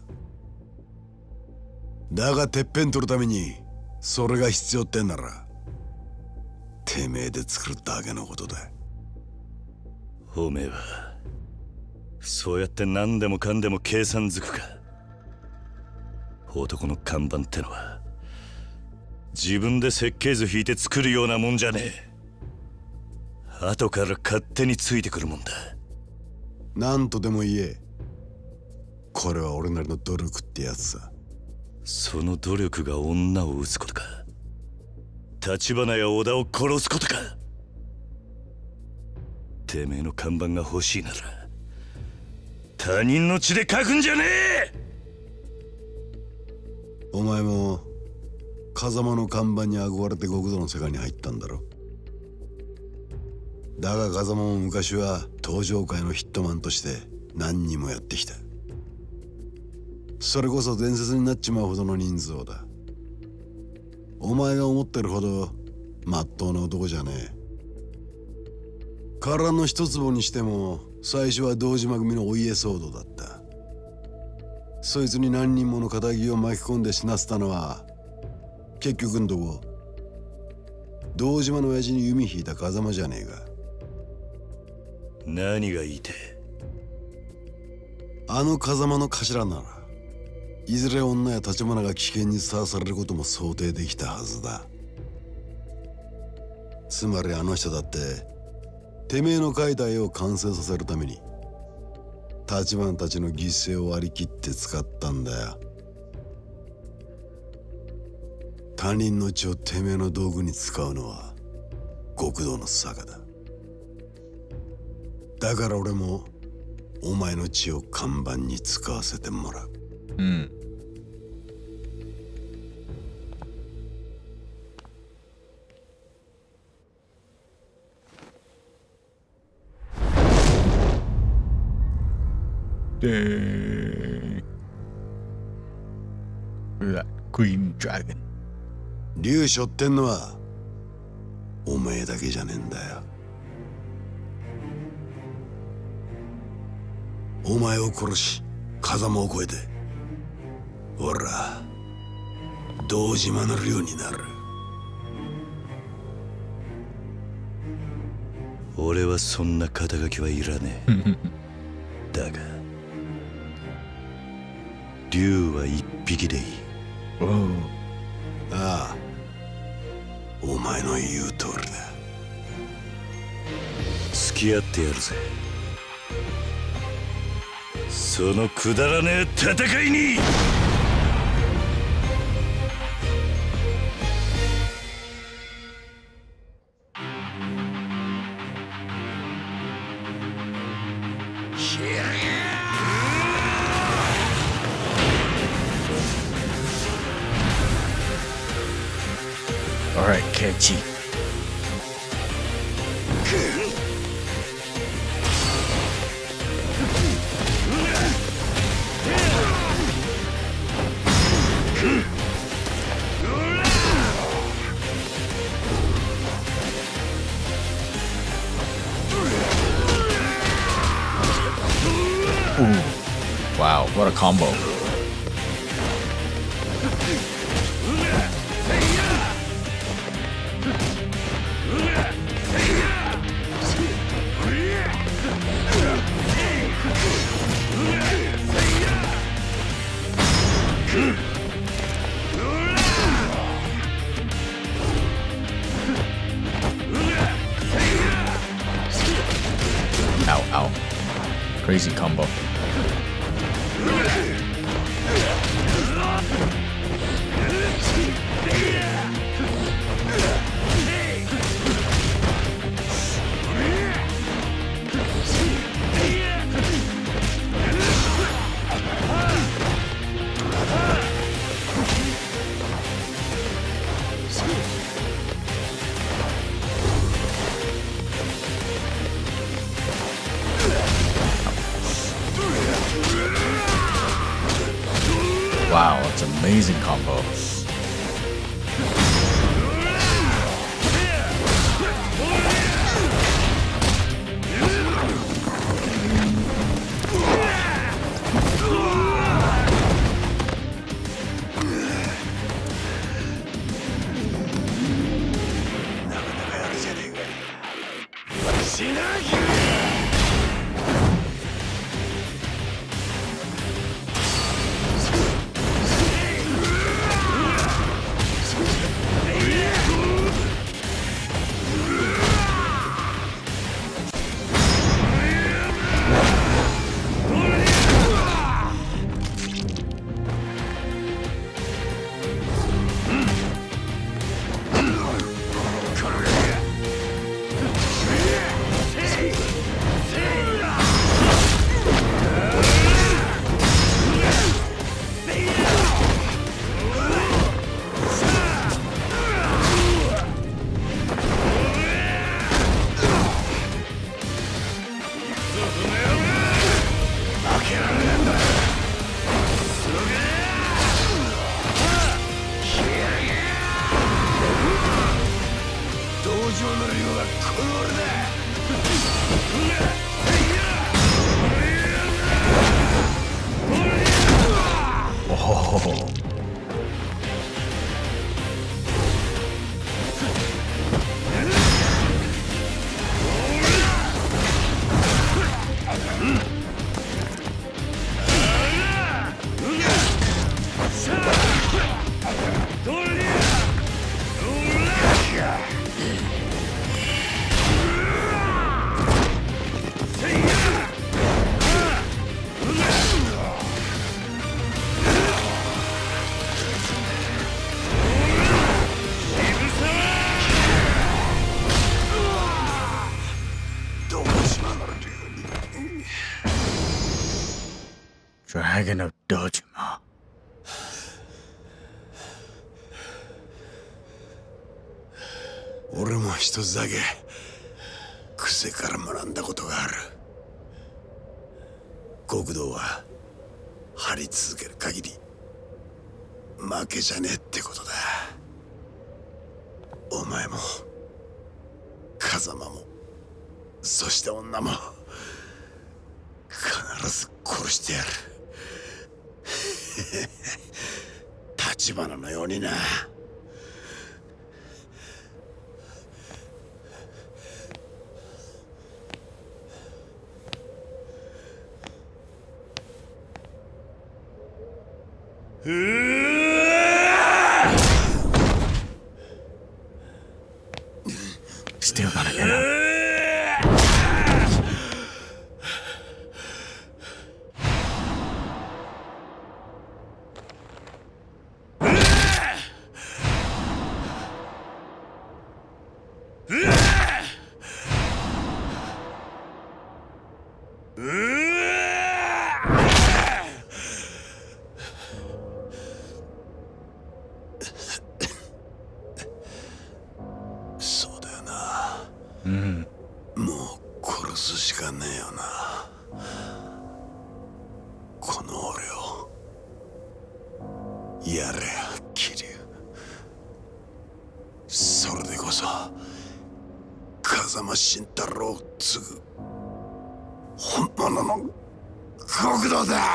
だがてっぺん取るためにそれが必要ってんならてめえで作るだけのことだ。
おめえはそうやって何でもかんでも計算づくか。男の看板ってのは自分で設計図引いて作るようなもんじゃねえ。後から勝手についてくるもんだ。
何とでも言え。これは俺なりの努力ってやつさ。
その努力が女を撃つことか、橘や織田を殺すことか。てめえの看板が欲しいなら他人の血で書くんじゃねえ。
お前も風間の看板に憧れて極道の世界に入ったんだろ。だが風間も昔は東上界のヒットマンとして何人もやってきた。それこそ伝説になっちまうほどの人数だ。お前が思ってるほどまっとうな男じゃねえ。殻の一坪にしても最初は堂島組のお家騒動だった。そいつに何人もの仇を巻き込んで死なせたのは結局んとこ堂島の親父に弓引いた風間じゃねえか。
何が言いて
あの風間の頭ならいずれ女や橘が危険にさらされることも想定できたはずだ。つまりあの人だっててめえの描いた絵を完成させるために橘たちの犠牲を割り切って使ったんだよ。他人の血をてめえの道具に使うのは極道の坂だ。だから俺もお前の血を看板に使わせてもらう。
うん。で、クイーンドラゴン。
竜背負ってんのはお前だけじゃねえんだよ。お前を殺し風間を越えて俺ら堂島の竜になる。
俺はそんな肩書きはいらねえ。だが竜は一匹でいい。
ああ、お前の言う通りだ。
付き合ってやるぜ、そのくだらねえ戦いに。
Alright, catchy. Ooh. Wow, what a combo. Ow, ow. Crazy combo. amazing combos. Dragon of Dojima.
俺も一つだけ癖から学んだことがある。極道は張り続ける限り負けじゃねえってことだ。お前も風間もそして女も必ず殺してやる。立花のようにな。
Still gonna get up. Mm.
もう殺すしかねえよな。この俺をやれ桐生。それでこそ風間慎太郎を継ぐ本物の極道だ。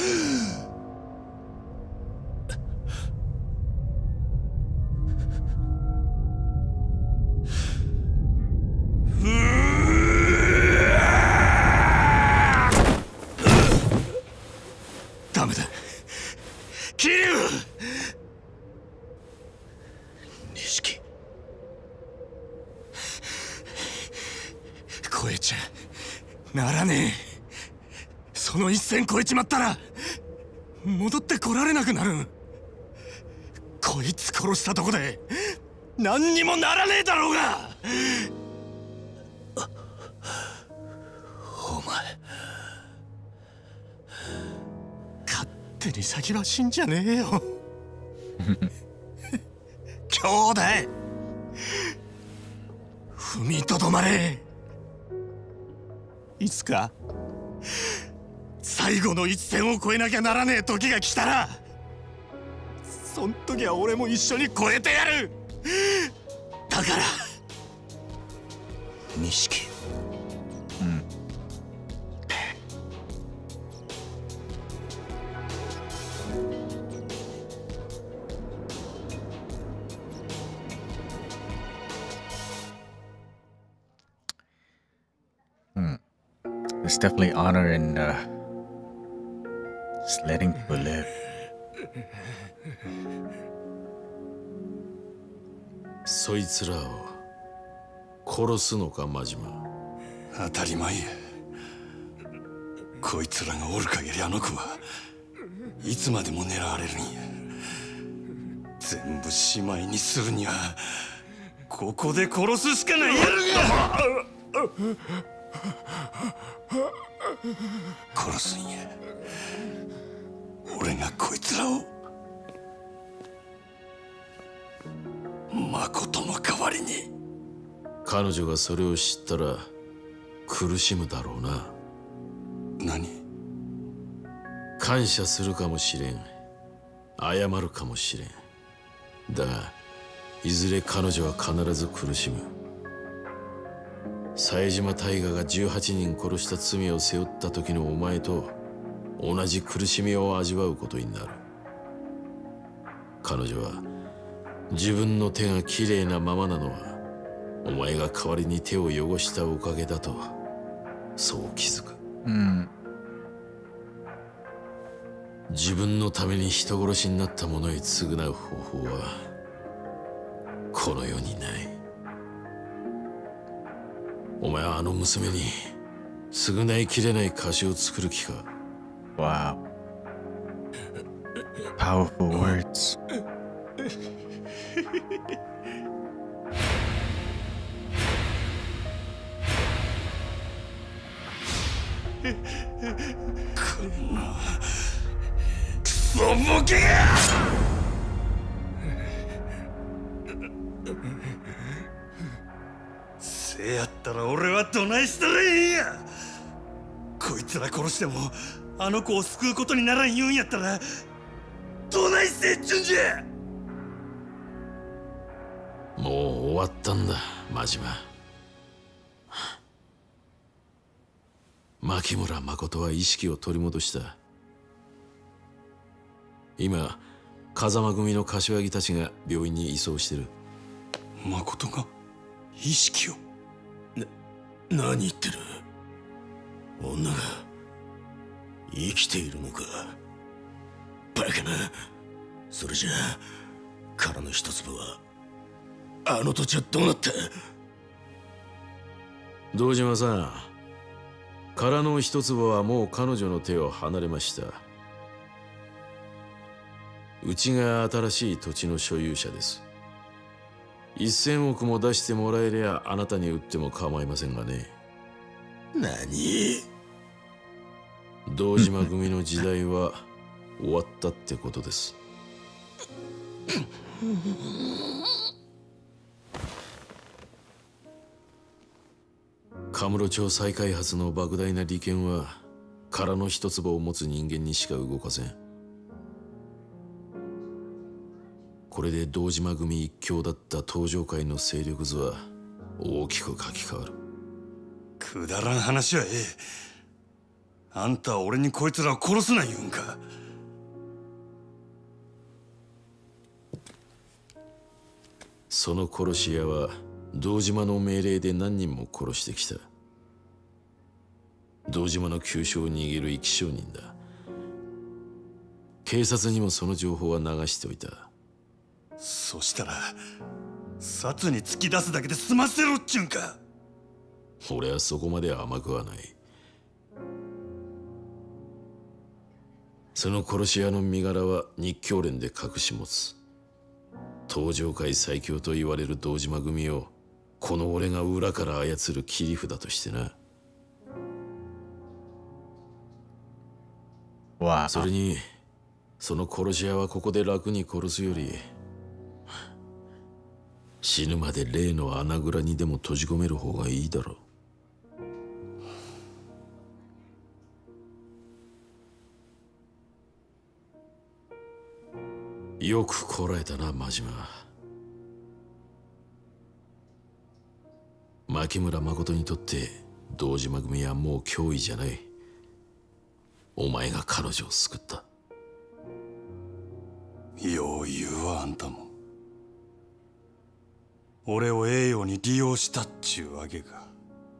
ダメだ桐生。錦越えちゃならねえ。その一線越えちまったら戻ってこられなくなる。こいつ殺したとこで何にもならねえだろうが。お前勝手に先は死んじゃねえよ。兄弟踏みとどまれ。いつか最後の一線を越えなきゃならねえ時が来たらそん時は俺も一緒に超えてやる。だから錦。
There's definitely honor in just letting people live.
そいつらを殺すのか、真島。
当たり前や。こいつらがおる限りあの子はいつまでも狙われるんや。全部しまいにするにはここで殺すしかないやるが。殺すんや。俺がこいつらを誠の代わりに。
彼女がそれを知ったら苦しむだろうな。
何？
感謝するかもしれん、謝るかもしれん。だがいずれ彼女は必ず苦しむ。冴島大河が18人殺した罪を背負った時のお前と同じ苦しみを味わうことになる。彼女は自分の手がきれいなままなのはお前が代わりに手を汚したおかげだとそう気づく。自分のために人殺しになった者へ償う方法はこの世にない。お前はあの娘に償いきれない貸しを作る気か。
Wow. Powerful words.
このクソボケが！せやったら俺はどないしたらいいんや。こいつら殺してもあの子を救うことにならん言うんやったらどないせっちゅんじゃ。
もう終わったんだ、真島。牧村誠は意識を取り戻した。今風間組の柏木たちが病院に移送してる。
誠が意識を？
何言ってる？女が生きているのか？バカな。それじゃあ殻の一粒はあの土地はどうなった？
堂島さん、殻の一粒はもう彼女の手を離れました。うちが新しい土地の所有者です。1000億も出してもらえりゃあなたに売っても構いませんがね。
何？
堂島組の時代は終わったってことです。カムロ町再開発の莫大な利権は殻の一粒を持つ人間にしか動かせん。これで堂島組一強だった東上界の勢力図は大きく書き換わる。
くだらん話はええ。あんたは俺にこいつらを殺すな言うんか。
その殺し屋は堂島の命令で何人も殺してきた。堂島の急所を握る生き証人だ。警察にもその情報は流しておいた。
そしたら殺に突き出すだけで済ませろっちゅうんか。
俺はそこまで甘くはない。その殺し屋の身柄は日教連で隠し持つ。東上界最強と言われる堂島組をこの俺が裏から操る切り札としてな。それにその殺し屋はここで楽に殺すより死ぬまで例の穴蔵にでも閉じ込める方がいいだろう。 よくこらえたな、真島。牧村誠にとって堂島組はもう脅威じゃない。お前が彼女を救った。
よう言うわ、あんたも。俺を栄養に利用したっちゅうわけか。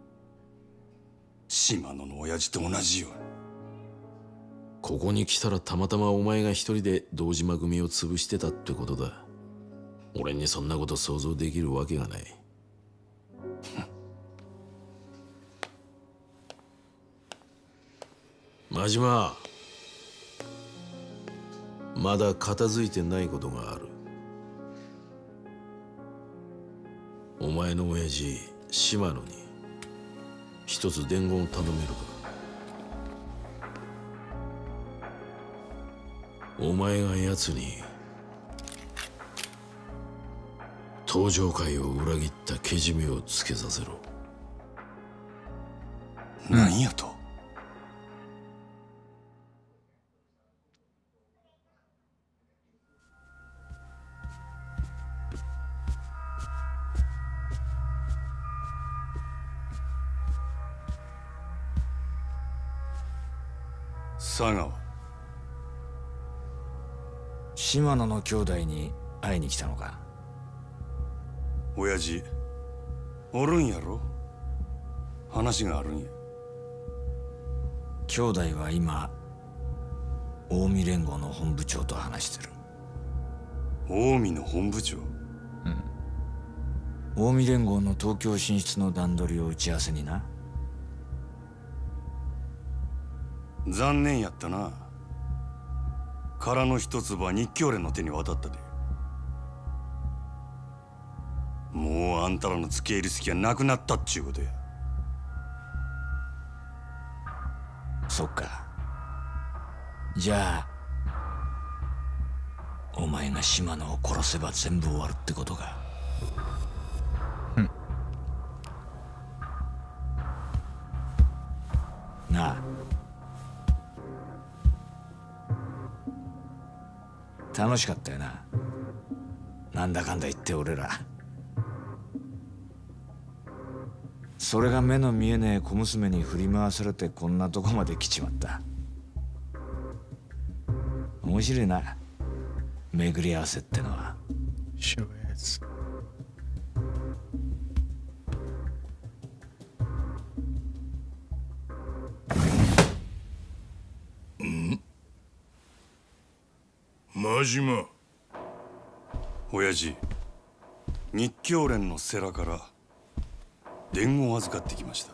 島野の親父と同じように。
ここに来たらたまたまお前が一人で堂島組を潰してたってことだ。俺にそんなこと想像できるわけがない。真島、まだ片付いてないことがある。お前の親父島野に一つ伝言を頼めるか。お前が奴に登場会を裏切ったけじめをつけさせろ。
何やと。佐川。
島野の兄弟に会いに来たのか。
親父おるんやろ。話があるんや。
兄弟は今近江連合の本部長と話してる。
近江の本部長。
近江連合の東京進出の段取りを打ち合わせにな。
残念やったな。殻の一粒は日教連の手に渡ったで。もうあんたらの付け入る隙がなくなったっちゅうことや。
そっか。じゃあお前が島野を殺せば全部終わるってことか。なあ、楽しかったよな。なんだかんだ言って俺ら。それが目の見えねえ小娘に振り回されてこんなとこまで来ちまった。面白いな、巡り合わせってのは。
Sure is.
真島。
親父、日教連の世良から伝言を預かってきました。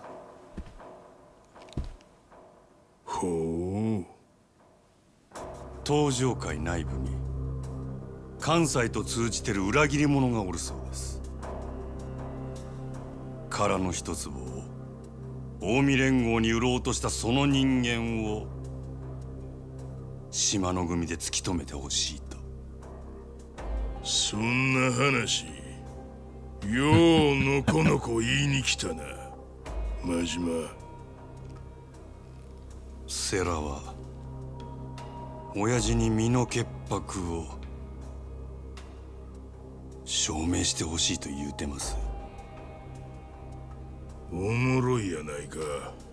ほう。
東上会内部に関西と通じてる裏切り者がおるそうです。殻の一粒を近江連合に売ろうとしたその人間を島の組で突き止めてほしいと。
そんな話ようのこのこ言いに来たな、真島。
世良は親父に身の潔白を証明してほしいと言うてます。
おもろいやないか。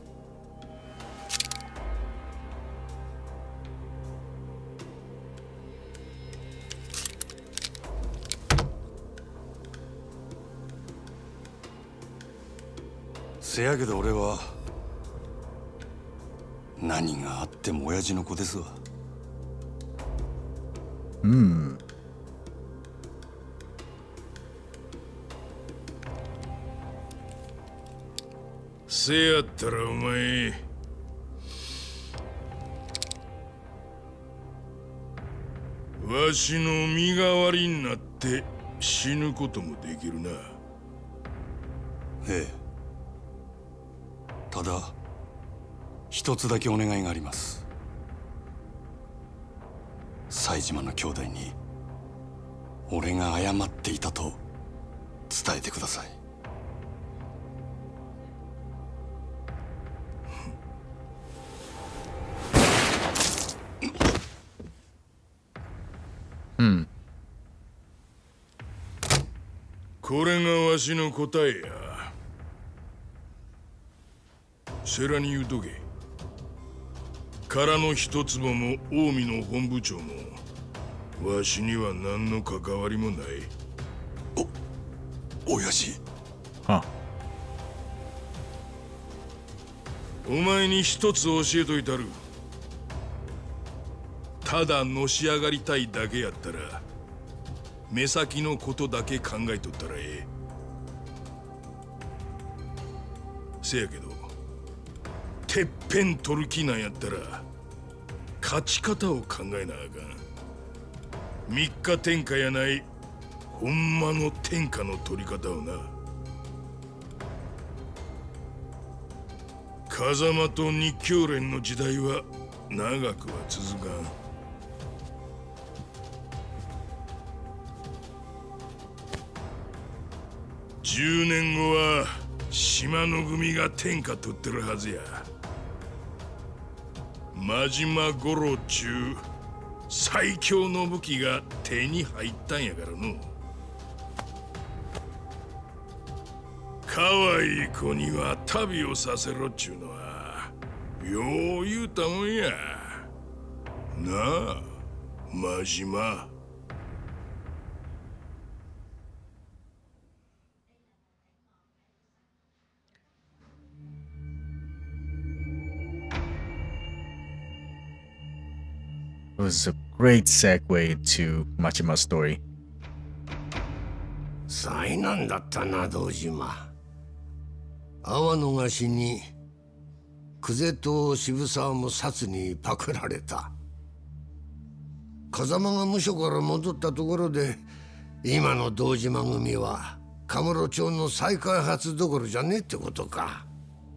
せやけど俺は何があっても親父の子ですわ。
せやったらお前わしの身代わりになって死ぬこともできるな。
ええ。ただ一つだけお願いがあります。西島の兄弟に俺が謝っていたと伝えてください。
これがわしの答えや。世良に言うとけ。殻の一坪も近江の本部長もわしには何の関わりもない。
親父。
お前に一つ教えといたる。ただのし上がりたいだけやったら目先のことだけ考えとったらええ。せやけどてっぺん取る気なんやったら勝ち方を考えなあかん。三日天下やないほんまの天下の取り方をな。風間と日教連の時代は長くは続かん。10年後は島の組が天下取ってるはずや。真島五郎中最強の武器が手に入ったんやからの。可愛い子には旅をさせろっちゅうのはよう言うたもんやなあ、真島。
It was a great segue to Machima's story.
災難だったな、堂島。阿波の菓子に久世と渋沢も薩にパクられた。風間が無所から戻ったところで今の堂島組はカムロ町の再開発どころじゃねえってことか。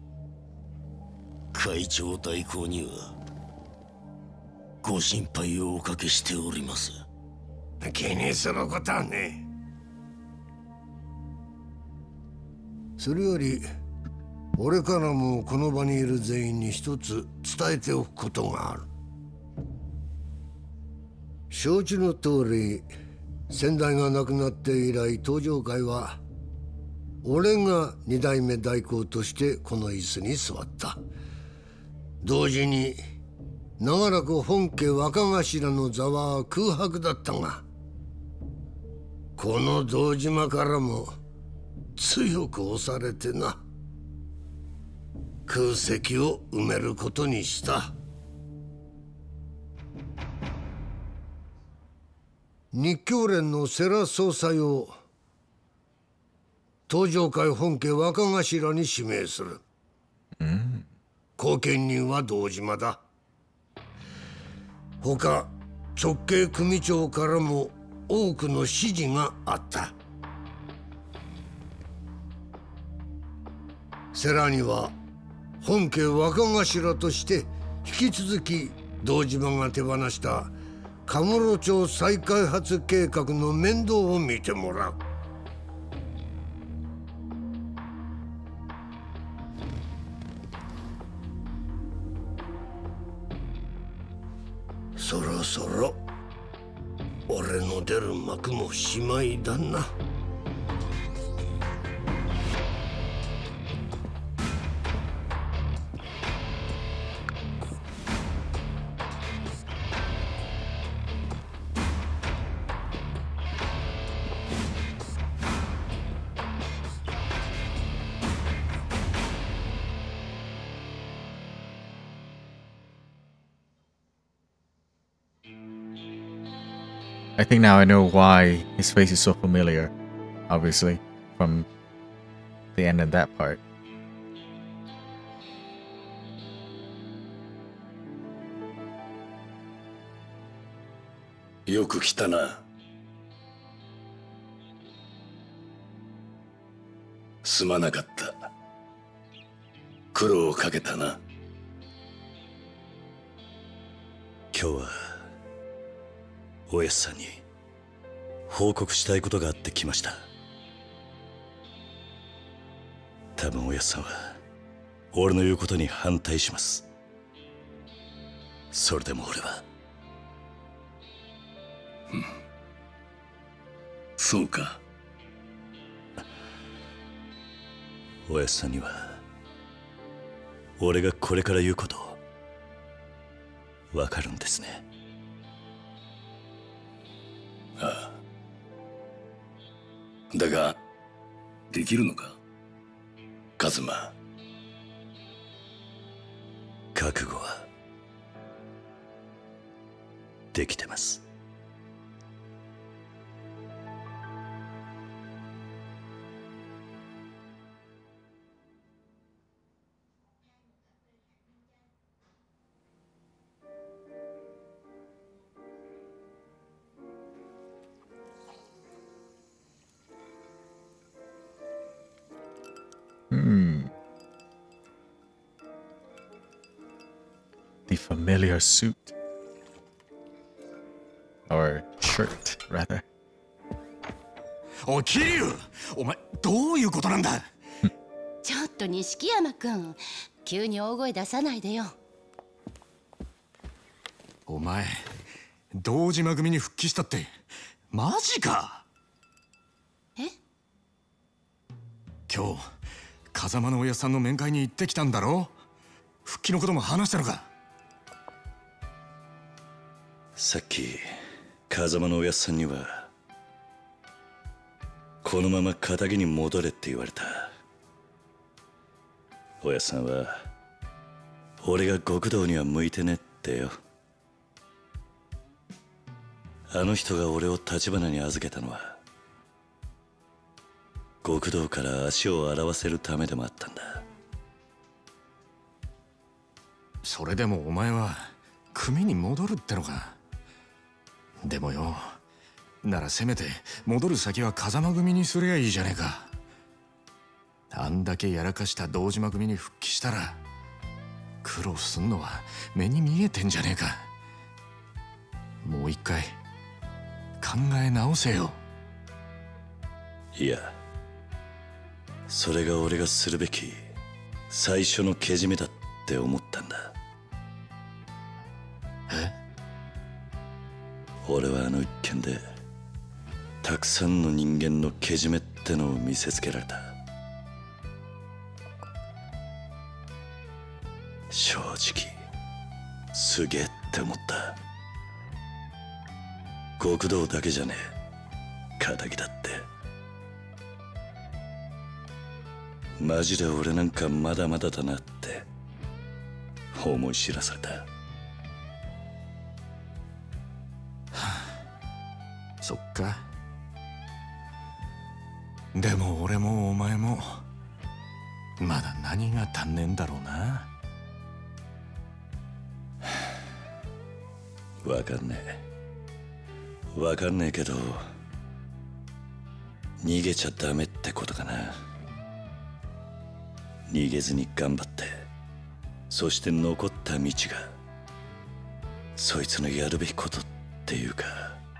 会長代行にはご心配をおかけしております。
気にすることはねえ。それより俺からもこの場にいる全員に一つ伝えておくことがある。承知の通り先代が亡くなって以来東上会は俺が二代目代行としてこの椅子に座った。同時に長らく本家若頭の座は空白だったが、この堂島からも強く押されてな、空席を埋めることにした。日教連の世良総裁を東上会本家若頭に指名する。後見人は堂島だ。他直系組長からも多くの指示があった。世良には本家若頭として引き続き堂島が手放したカムロ町再開発計画の面倒を見てもらう。そろそろ俺の出る幕もしまいだな。
I think now I know why his face is so familiar, obviously, from the end of that part.
よく来たな。すまなかった。苦労をかけたな。
今日はおやっさんに報告したいことがあって来ました。多分おやっさんは俺の言うことに反対します。それでも俺は、
そうか。
おやっさんには俺がこれから言うことわかるんですね。
ああ。だができるのかカズマ。
覚悟はできてます。
The familiar suit. Or shirt, rather.
おい桐生、お前どういうことなんだ。
ちょっと錦山君、急に大声出さないでよ。
お前堂島組に復帰したってマジか。
え？
今日風間の親さんの面会に行ってきたんだろ。復帰のことも話したのか。
さっき風間のおやっさんにはこのまま仇に戻れって言われた。おやっさんは俺が極道には向いてねってよ。あの人が俺を橘に預けたのは極道から足を洗わせるためでもあったんだ。
それでもお前は組に戻るってのか。でもよ、ならせめて戻る先は風間組にすりゃいいじゃねえか。あんだけやらかした堂島組に復帰したら苦労すんのは目に見えてんじゃねえか。もう一回考え直せよ。
いや、それが俺がするべき最初のけじめだって思ったんだ。俺はあの一件でたくさんの人間のけじめってのを見せつけられた。正直すげえって思った。極道だけじゃねえ、仇だってマジで俺なんかまだまだだなって思い知らされた。
そっか。でも俺もお前もまだ何が足んねえんだろうな。
わかんねえ。わかんねえけど逃げちゃダメってことかな。逃げずに頑張って、そして残った道がそいつのやるべきことっていうか、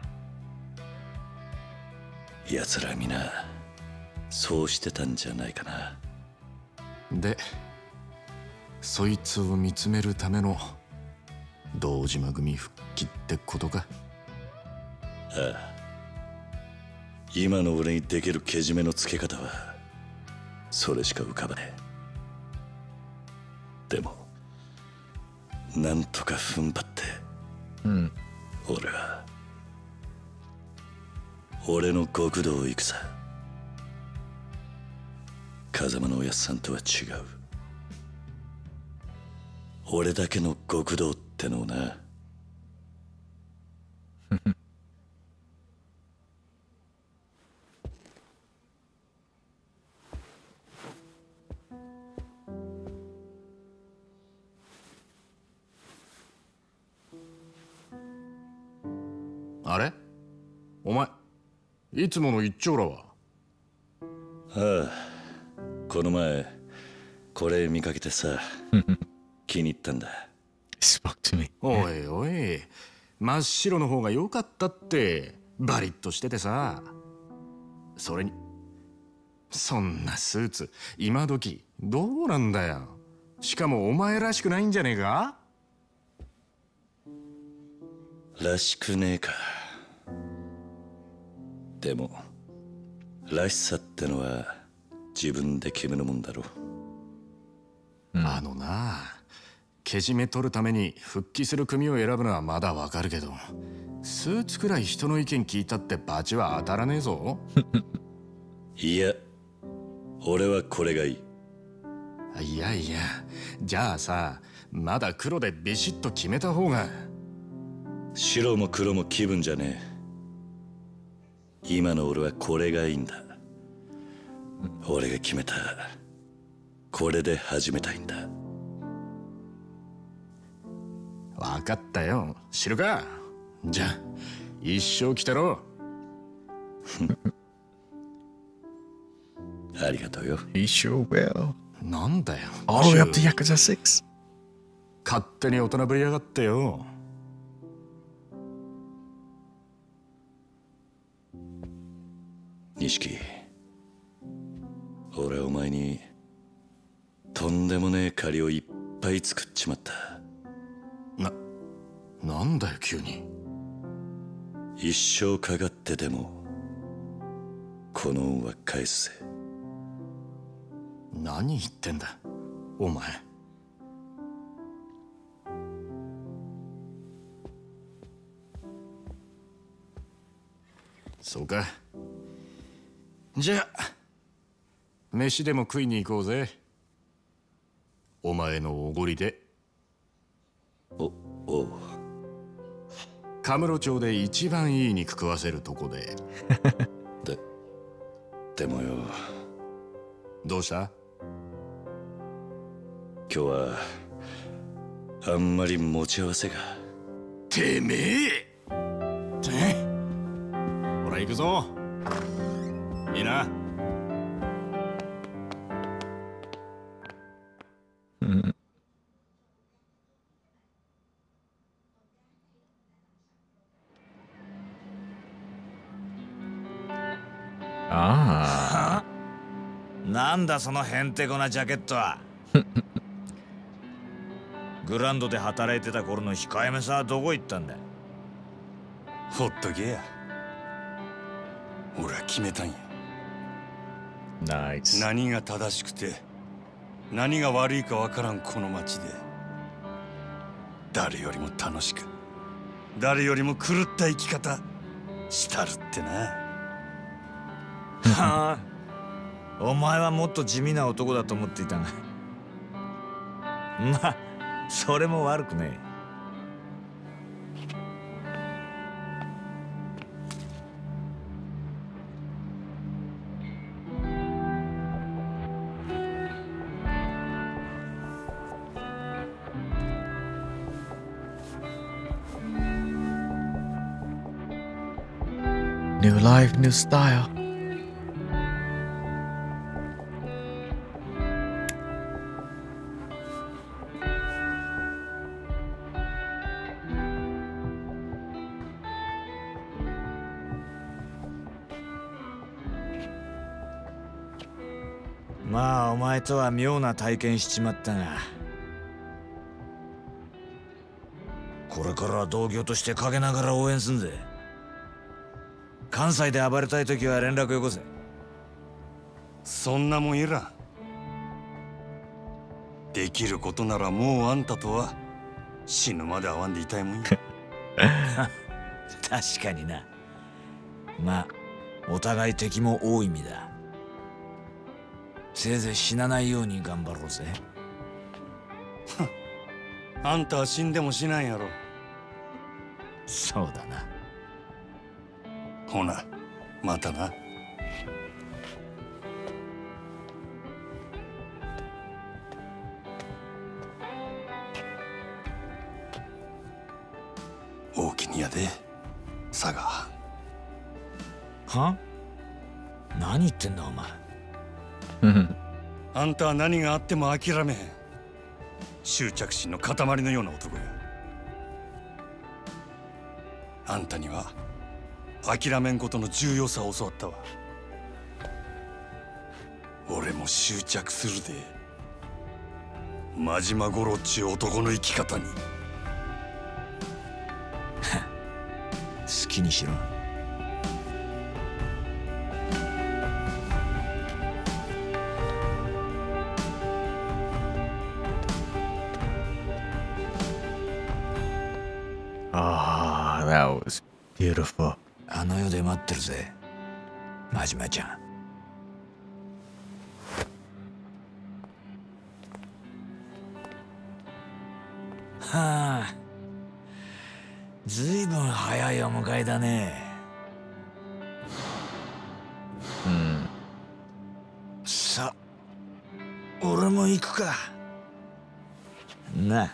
奴ら皆そうしてたんじゃないかな。
でそいつを見つめるための堂島組復帰ってことか。
ああ、今の俺にできるけじめのつけ方はそれしか浮かばねえ。でもなんとか踏ん張って、俺は俺の極道を行くさ。風間のおやっさんとは違う俺だけの極道ってのをな。
あれ？お前いつもの一丁羅は？
ああ、この前これ見かけてさ気に入ったんだ。
おいおい、真っ白の方が良かったって。バリッとしててさ。それにそんなスーツ今時どうなんだよ。しかもお前らしくないんじゃねえか？
らしくねえか。でもらしさってのは自分で決めるもんだろう。
あのな、けじめ取るために復帰する組を選ぶのはまだわかるけど、スーツくらい人の意見聞いたってバチは当たらねえぞ。
いや、俺はこれがいい。
いやいや、じゃあさ、まだ黒でビシッと決めた方が。
白も黒も気分じゃねえ。今の俺はこれがいいんだ。俺が決めた。これで始めたいんだ。
わかったよ、知るか。じゃあ一生来たろ。
ありがとうよ。
He sure will.
なんだよ。
All the way up to Yakuza 6.
勝手に大人ぶりやがってよ。
錦、俺はお前にとんでもねえ借りをいっぱい作っちまった。
なんだよ急に。
一生かかってでもこの恩は返すぜ。
何言ってんだお前。そうか。じゃあ飯でも食いに行こうぜ。お前のおごりで。
おう。
カムロ町で一番いい肉食わせるとこで。
でもよ。
どうした？
今日はあんまり持ち合わせが。
てめえ。ほら行くぞ。いいな。
ああ。なんだそのへんてこなジャケットは。グランドで働いてた頃の控えめさはどこ行ったんだ。
ほっとけや。俺は決めたんや。
Nice.
何が正しくて何が悪いかわからんこの町で、誰よりも楽しく、誰よりも狂った生き方したるってな。
はあ、お前はもっと地味な男だと思っていたが、まあそれも悪くねえ。
New life, new style.
Ma まあお前とは妙な体験しちまったが、これからは同業として陰ながら応援すんぜ。関西で暴れたい時は連絡よこせ。
そんなもんいらん。できることならもうあんたとは死ぬまで会わんでいたいもんや。
確かにな。まあお互い敵も多い意味だ。せいぜい死なないように頑張ろうぜ。
あんたは死んでもしないやろ。
そうだな。
ほな、またな。大きにやで、佐賀。
は？何言ってんだお前。
あんたは何があっても諦めへん。執着心の塊のような男や。あんたには諦めんことの重要さを教わったわ。俺も執着するで。真島五郎っちゅう男の生き方に。
好きにしろ。
Oh, that was beautiful.
あの世で待ってるぜ、真島ちゃん。はあ、ずいぶん早いお迎えだね。さあ、俺も行くか。なあ。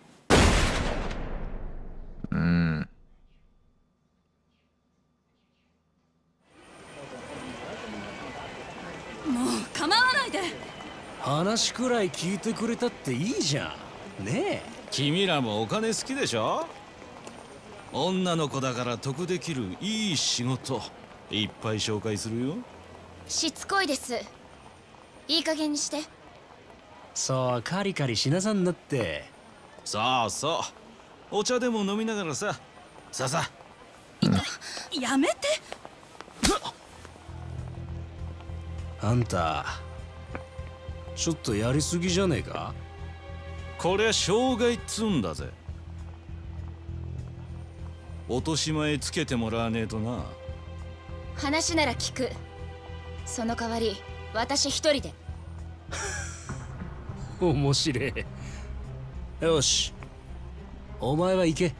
もう構わないで。
話くらい聞いてくれたっていいじゃん。ねえ。
君らもお金好きでしょ。女の子だから得できるいい仕事いっぱい紹介するよ。
しつこいです。いい加減にして。
そうカリカリしなさんなって。
そうそう、お茶でも飲みながらさ。さあさあ。
やめて。
あんたちょっとやりすぎじゃねえか。
こりゃ障害っつんだぜ。落とし前つけてもらわねえとな。
話なら聞く。その代わり私一人で。
面白え。よしお前は行け。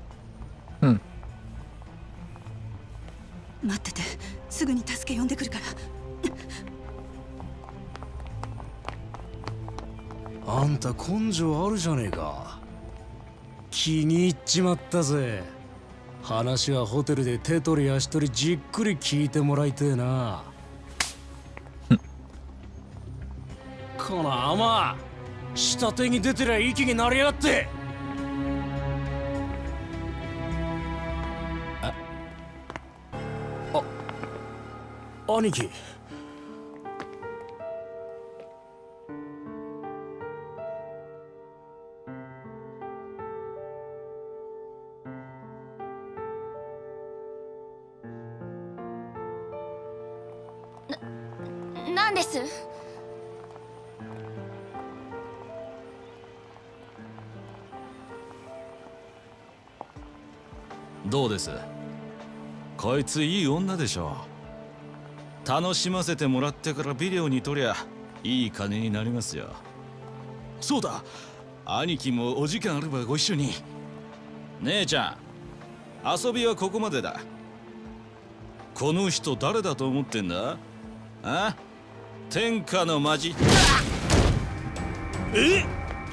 待ってて、すぐに助け呼んでくるから。
あんた根性あるじゃねえか。気に入っちまったぜ。話はホテルで手取り足取りじっくり聞いてもらいてえな。この甘下手に出てりゃ息になりやがって。兄貴。
なんです？
どうです？こいついい女でしょ。楽しませてもらってからビデオに撮りゃいい金になりますよ。そうだ、兄貴もお時間あればご一緒に。姉ちゃん、遊びはここまでだ。この人誰だと思ってんだ？あ？天下のマジ。え？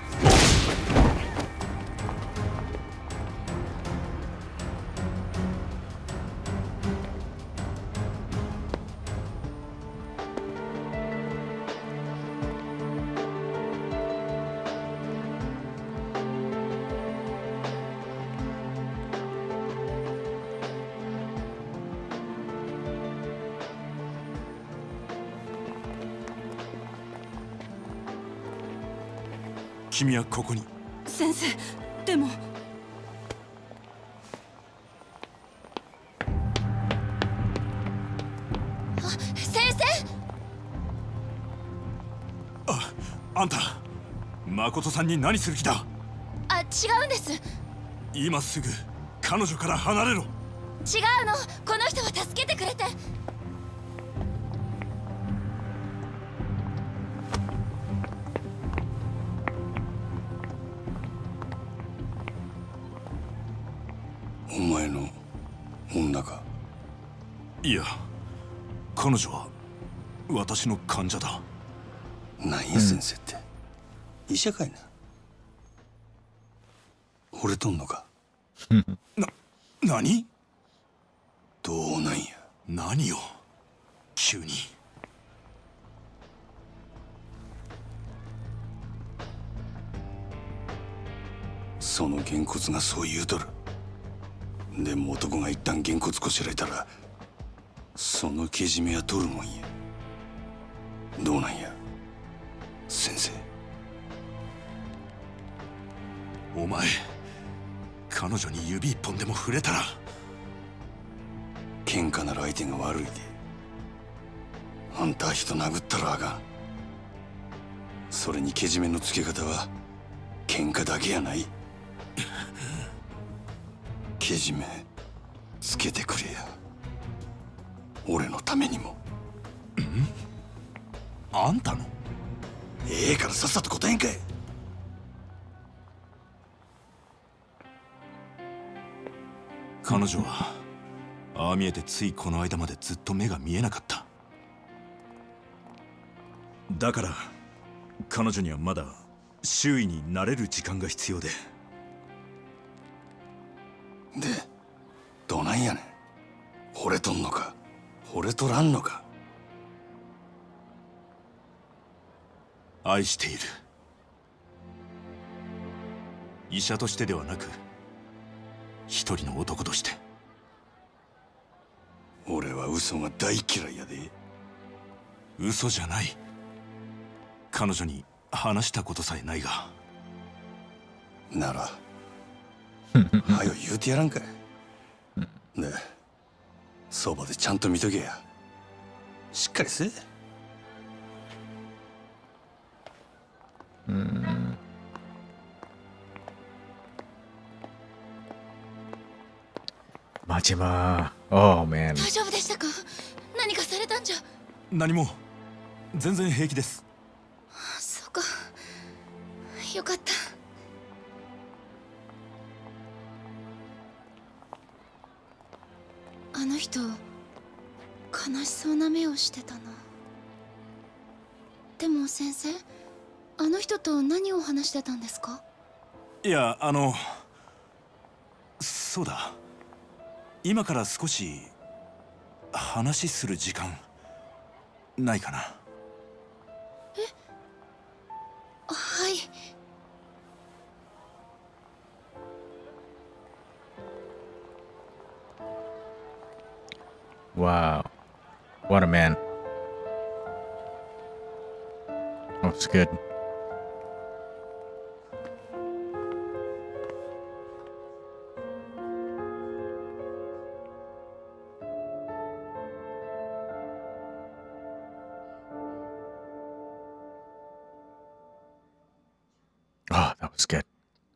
君はここに。
先生、でも。
先生。
あんた誠さんに何する気だ。
あ、違うんです。
今すぐ彼女から離れろ。
違うの、この人は助けてくれて。
お前の女か？
いや、彼女は私の患者だ。
何や先生って、医者かいな。惚れとんのか？
何？
どうなんや。
何よ急に。
そのげんこつがそう言うとる。でも男が一旦げんこつこしらえたらそのけじめは取るもんや。どうなんや先生。
お前彼女に指一本でも触れたら。
喧嘩なら相手が悪いで。あんた人殴ったらあかん。それにけじめのつけ方は喧嘩だけやない。
けじめつけてくれや。俺のためにも。
あんたの？
ええからさっさと答えんかい。
彼女はああ見えてついこの間までずっと目が見えなかった。だから彼女にはまだ周囲に慣れる時間が必要で。
で、どないやねん。惚れとんのか惚れとらんのか。
愛している。医者としてではなく一人の男として。
俺は嘘が大嫌いやで。
嘘じゃない。彼女に話したことさえないが。
ならはよ言うてやらんかい。で、そばでちゃんと見とけや。しっかりせえ。
Majima. Oh man.
大丈夫でしたか？何かされたんじゃ。
何も。全然平気です。
そうか。よかった。あの人悲しそうな目をしてたな。でも先生、あの人と何を話してたんですか？
いや、そうだ。今から少し話する時間ないかな。
はい。
Wow. What a man. Oh, it's good. Oh, that was good.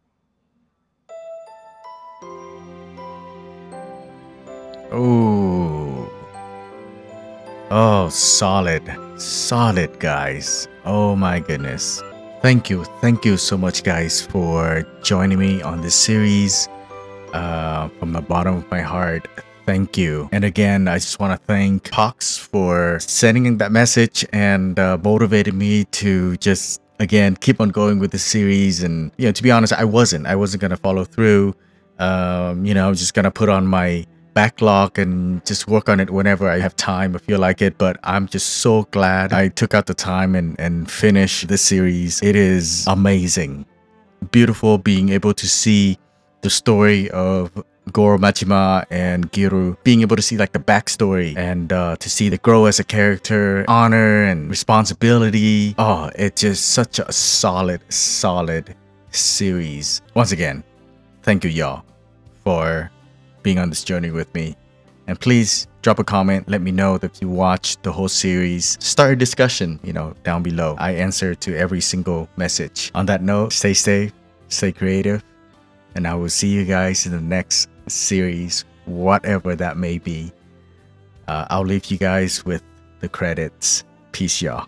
Oh. Oh, solid. Solid, guys. Oh my goodness. Thank you so much, guys, for joining me on this series. From the bottom of my heart, thank you. And again, I just want to thank Pox for sending that message and motivating me to just, again, keep on going with the series. And, you know, to be honest, I wasn't gonna follow through. You know, I'm just gonna put on my backlog and just work on it whenever I have time or feel like it. But I'm just so glad I took out the time and finished this series. It is amazing, beautiful being able to see the story of Goro Majima and Giru, being able to see like the backstory and to see the grow as a character, honor and responsibility. Oh, it's just such a solid series. Once again, thank you y'all for being on this journey with me. And please drop a comment, let me know that you watched the whole series. Start a discussion, you know, down below. I answer to every single message. On that note, stay safe, stay creative, and I will see you guys in the next series, whatever that may be. I'll leave you guys with the credits. Peace, y'all.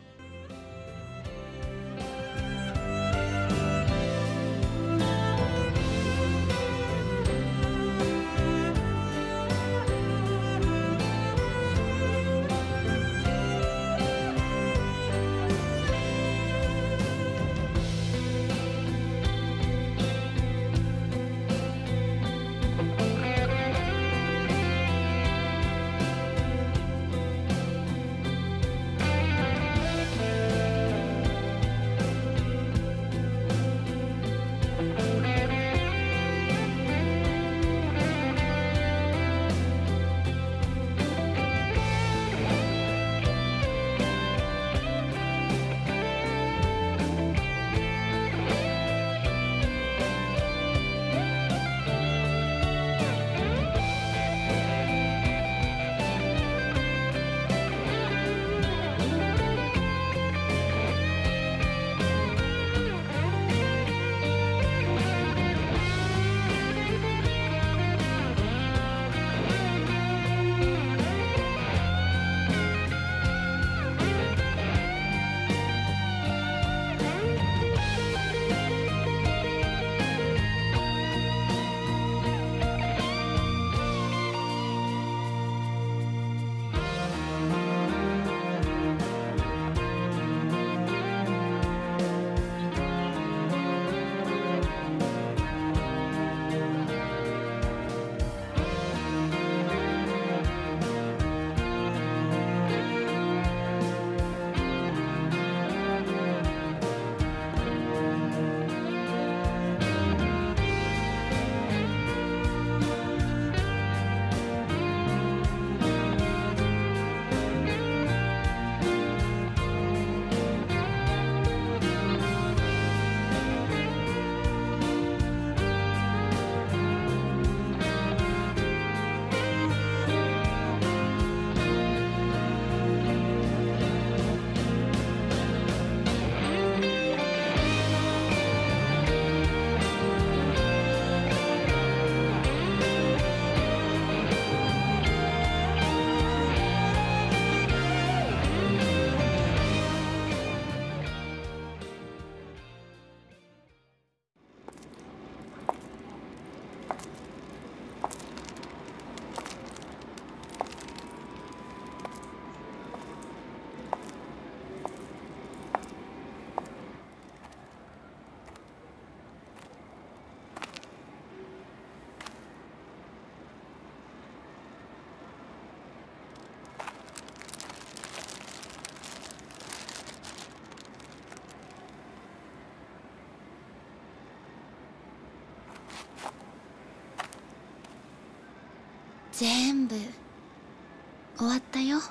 全部終わったよ。もう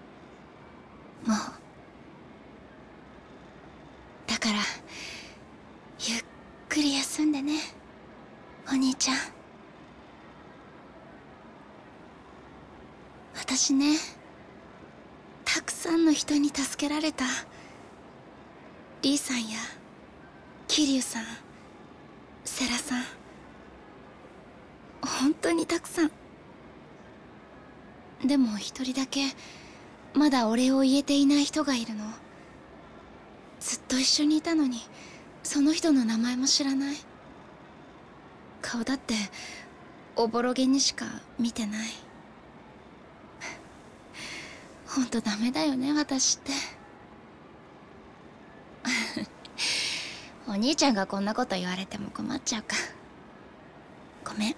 だからゆっくり休んでね、お兄ちゃん。私ね、たくさんの人に助けられた。リーさんや桐生さん、世良さん、本当にたくさん。でも一人だけまだお礼を言えていない人がいるの。ずっと一緒にいたのにその人の名前も知らない。顔だっておぼろげにしか見てない。ほんとダメだよね、私って。お兄ちゃんがこんなこと言われても困っちゃうか。ごめん。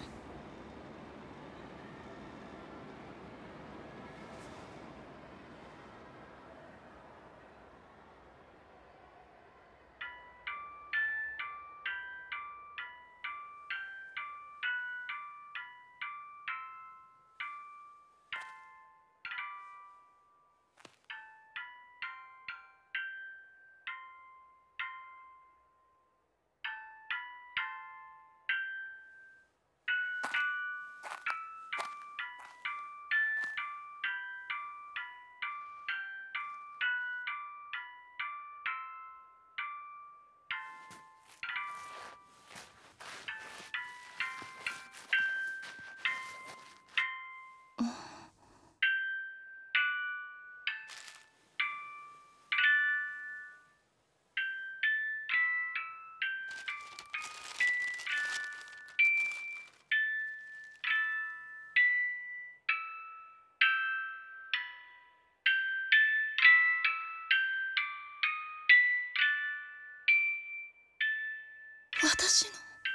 私の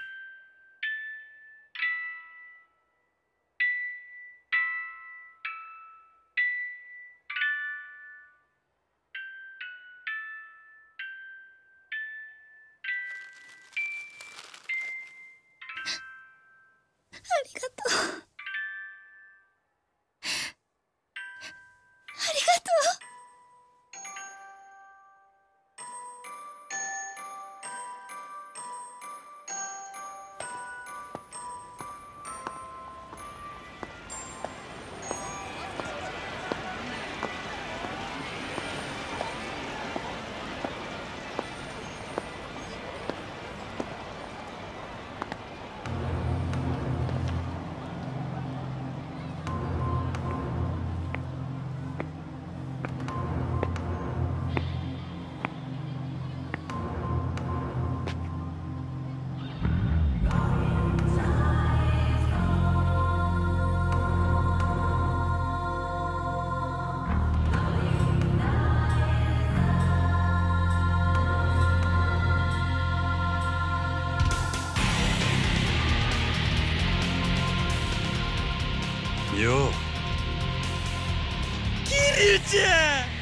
ありがとう。ありがとう。
よう、
桐生ちゃん。